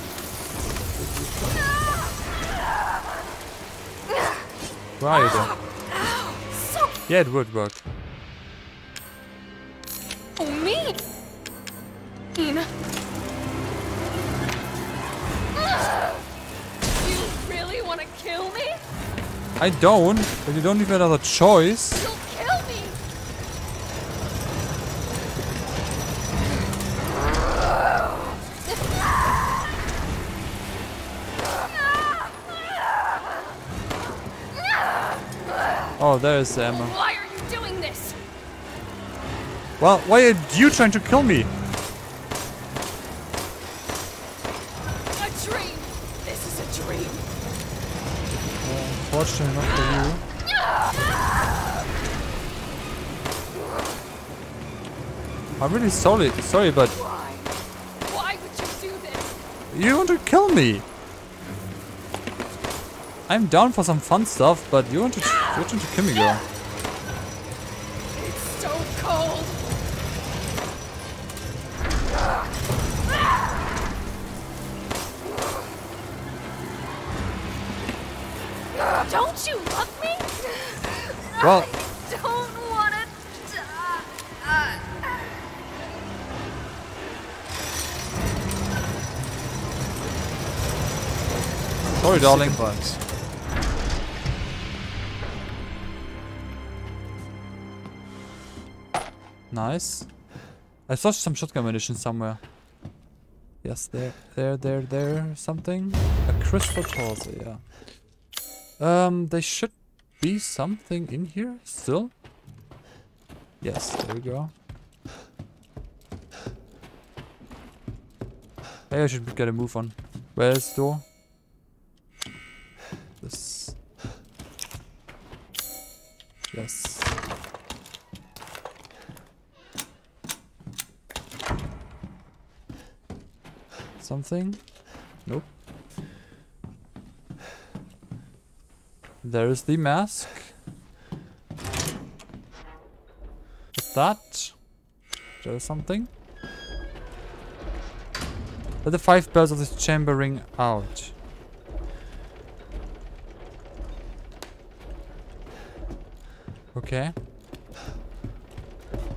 A: Where are you then? Yeah, it would work.
E: Oh, me? Ina. You really want to kill me?
A: I don't, but you don't even have another choice.
E: You'll kill me.
A: Oh, there is the ammo.
E: Why are you doing this?
A: Well, why are you trying to kill me?
E: A dream. This is a dream.
A: Unfortunately, not for you. I'm really sorry, sorry, but
E: Why? Why would you do this?
A: you want to kill me. I'm down for some fun stuff, but you want to, you want to kill me, girl.
E: It's so cold. Don't you love me?
A: Well,
E: I don't want to die.
A: sorry, darling.
F: Bugs.
A: Nice. I saw some shotgun ammunition somewhere. Yes, there, there, there, there, something. A crystal torso, yeah. Um, there should be something in here still. Yes, there we go. Hey, I should get a move on. Where's the door? This. Yes. Something? Nope. There is the mask. With that, there is something. Let the five bells of this chamber ring out. Okay.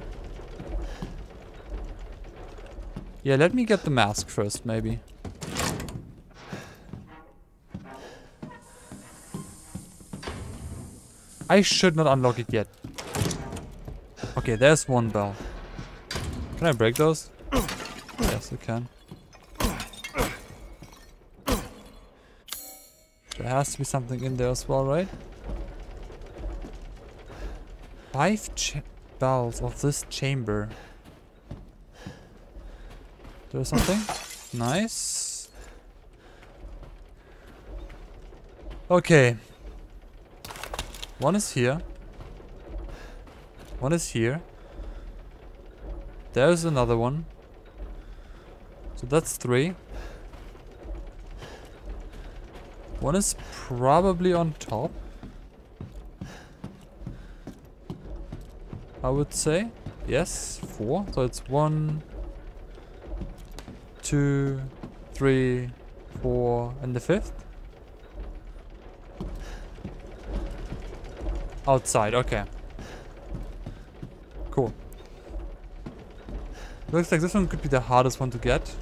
A: Yeah, let me get the mask first, maybe. I should not unlock it yet. Okay, there's one bell. Can I break those? Yes, I can. There has to be something in there as well, right? Five ch bells of this chamber. There's something? Nice. Okay. One is here. One is here. There's another one. So that's three. One is probably on top, I would say. Yes, four. So it's one, two, three, four, and the fifth. Outside, okay. Cool. Looks like this one could be the hardest one to get.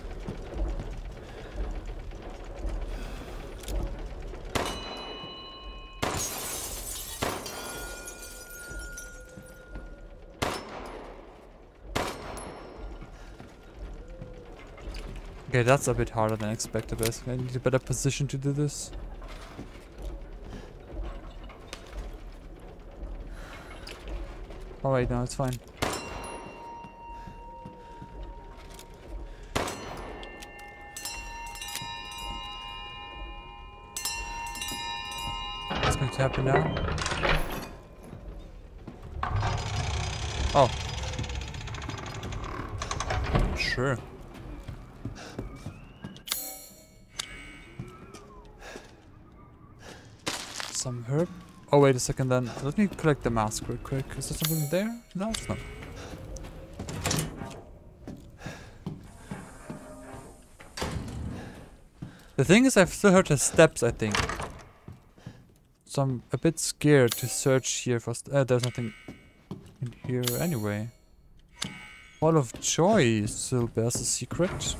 A: Okay, that's a bit harder than expected. Basically, I need a better position to do this. Alright, now it's fine. What's going to happen now? Oh. Sure. Some herb. Oh, wait a second then. Let me collect the mask real quick. Is there something there? No, it's not. The thing is, I've still heard her steps, I think. So I'm a bit scared to search here for st uh, there's nothing in here anyway. Hall of Joy still bears a secret.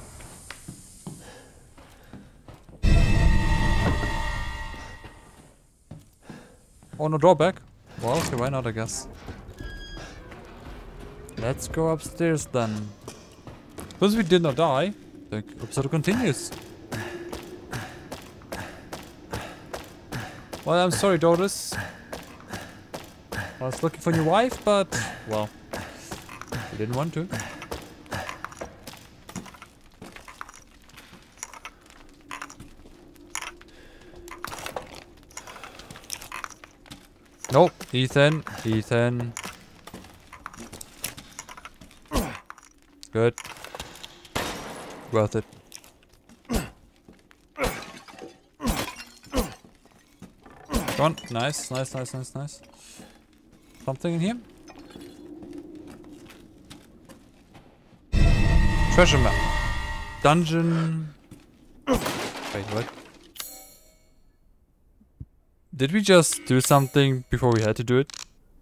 A: Oh, no drawback? Well, okay, why not, I guess. Let's go upstairs then. Since we did not die, the episode continues. Well, I'm sorry, daughters. I was looking for your wife, but, well, you didn't want to. Nope, Ethan, Ethan. Good. Worth it. Come on, nice, nice, nice, nice, nice. Something in here? Treasure map. Dungeon. Wait, what? Did we just do something before we had to do it?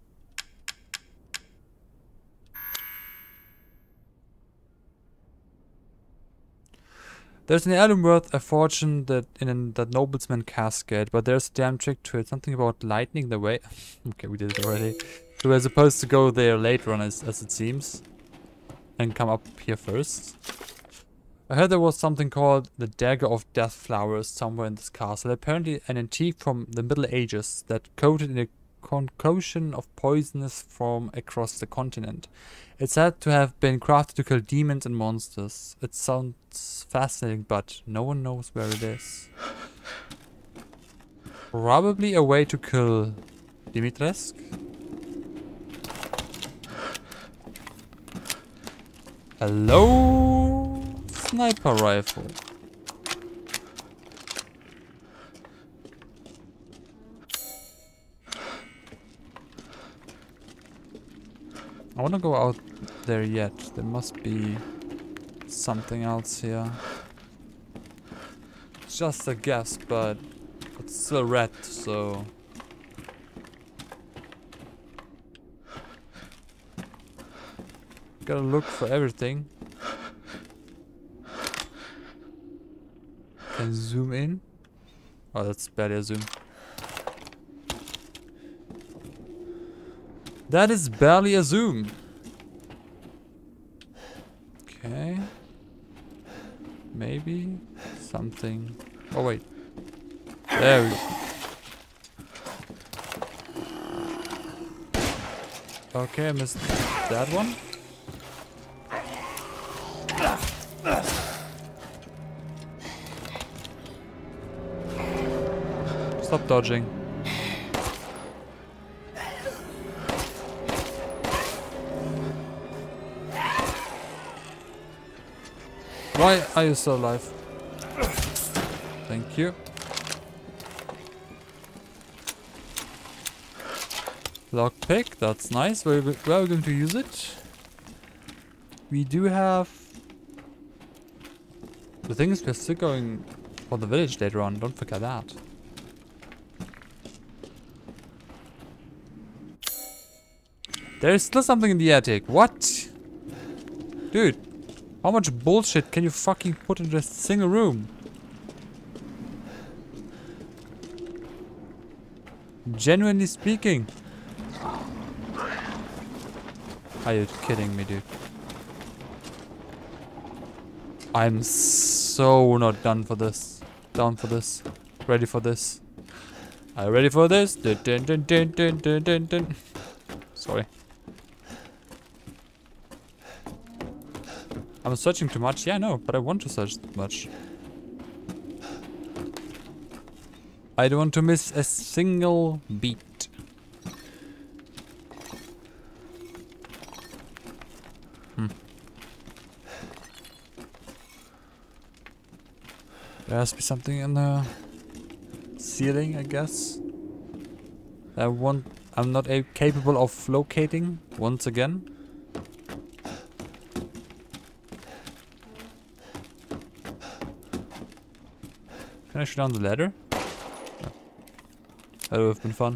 A: There's an heirloom worth a fortune that in an, that nobleman casket, but there's a damn trick to it. Something about lightning the way. Okay, we did it already. So we're supposed to go there later on, as, as it seems, and come up here first. I heard there was something called the Dagger of Death Flowers somewhere in this castle. Apparently an antique from the Middle Ages that coated in a concoction of poisons from across the continent. It's said to have been crafted to kill demons and monsters. It sounds fascinating, but no one knows where it is. Probably a way to kill Dimitrescu. Hello, sniper rifle. I want to go out there yet. There must be something else here. It's just a guess, but it's still red, so... Gotta look for everything. And zoom in. Oh, that's barely a zoom. That is barely a zoom. Okay. Maybe something. Oh wait. There we go. Okay, I missed that one. Stop dodging. Why are you still alive? Thank you. Lockpick, that's nice. Where, where are we going to use it? We do have... The thing is, we're still going for the village later on. Don't forget that. There's still something in the attic. What? Dude, how much bullshit can you fucking put in just a single room? Genuinely speaking. Are you kidding me, dude? I'm so not done for this. Down for this. Ready for this. Are you ready for this? Dun, dun, dun, dun, dun, dun, dun, dun. Sorry. I'm searching too much. Yeah, I know, but I want to search too much. I don't want to miss a single beat. Hmm. There has to be something in the ceiling, I guess. I want. I'm not a capable of locating once again. Can I shoot down the ladder? No. That would have been fun.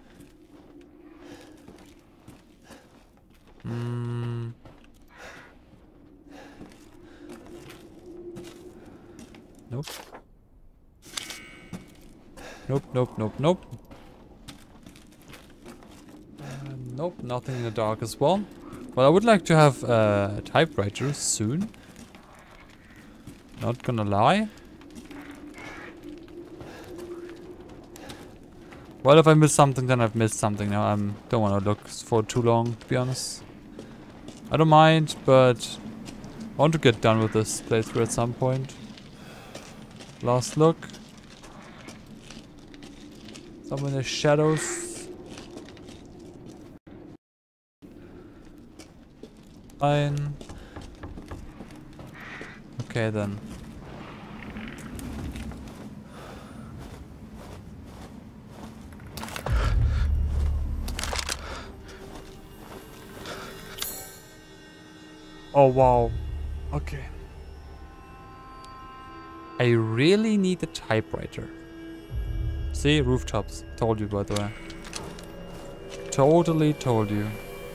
A: Hmm. Nope. Nope, nope, nope, nope. Uh, nope, nothing in the dark as well. Well, I would like to have uh, a typewriter soon. Not gonna lie. Well, if I miss something, then I've missed something. Now I don't want to look for too long, to be honest. I don't mind, but I want to get done with this playthrough at some point. Last look. Somewhere in the shadows. Fine. Okay then. Oh wow. Okay. I really need a typewriter. See, rooftops. Told you, by the way. Totally told you.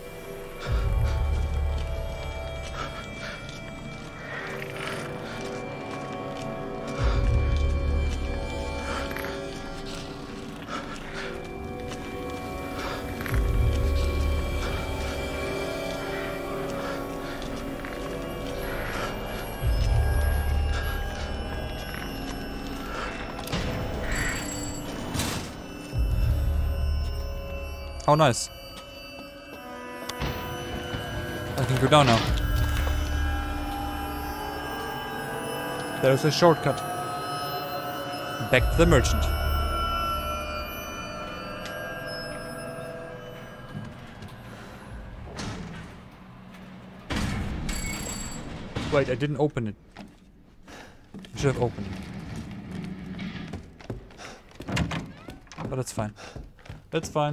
A: Oh, nice. I can go down now. There's a shortcut. Back to the merchant. Wait, I didn't open it. I should have opened it. But that's fine. That's fine.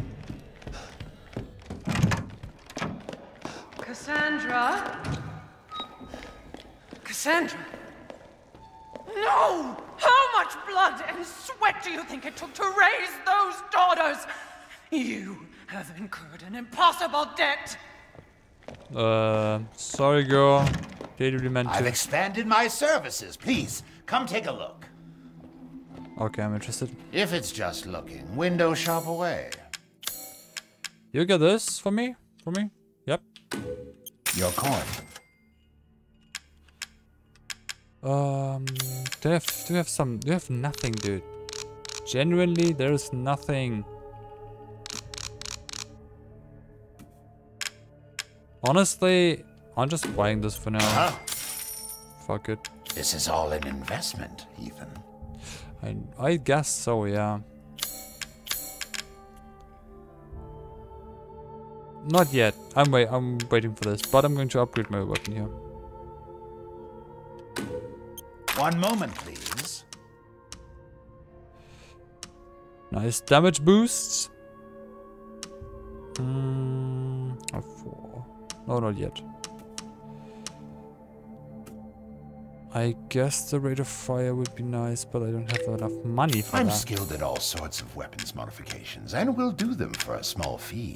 D: Cassandra? Cassandra? No! How much blood and sweat do you think it took to raise those daughters? You have incurred an impossible debt.
A: Uh, sorry girl. Did you meant to?
C: I've expanded my services. Please, Come take a look.
A: Okay, I'm interested.
C: If it's just looking, window shop away.
A: You get this for me? For me? Yep.
C: Your coin.
A: Um, do you have, do you have some, do you have nothing, dude? Genuinely, there's nothing. Honestly, I'm just buying this for now.
C: Huh?
A: Fuck it.
C: This is all an investment, Ethan.
A: I, I guess so, yeah. Not yet. I'm wait. I'm waiting for this, but I'm going to upgrade my weapon here.
C: One moment, please.
A: Nice damage boosts. Mm, a four. No, not yet. I guess the rate of fire would be nice, but I don't have enough money for
C: I'm
A: that.
C: skilled at all sorts of weapons modifications, and will do them for a small fee.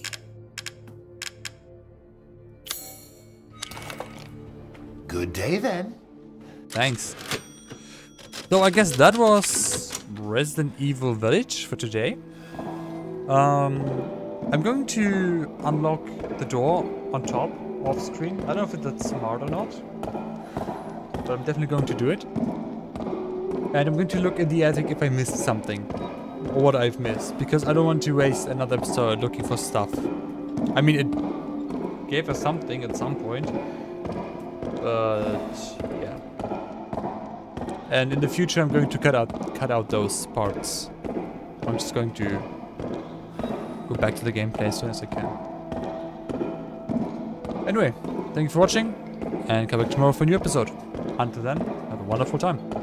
C: Good day, then.
A: Thanks. So I guess that was Resident Evil Village for today. Um, I'm going to unlock the door on top, off screen. I don't know if that's smart or not, but I'm definitely going to do it. And I'm going to look in the attic if I missed something, or what I've missed, because I don't want to waste another episode looking for stuff. I mean, it gave us something at some point, but yeah. And in the future, I'm going to cut out cut out those parts. I'm just going to go back to the gameplay as soon as I can. Anyway, thank you for watching, and come back tomorrow for a new episode. Until then, have a wonderful time.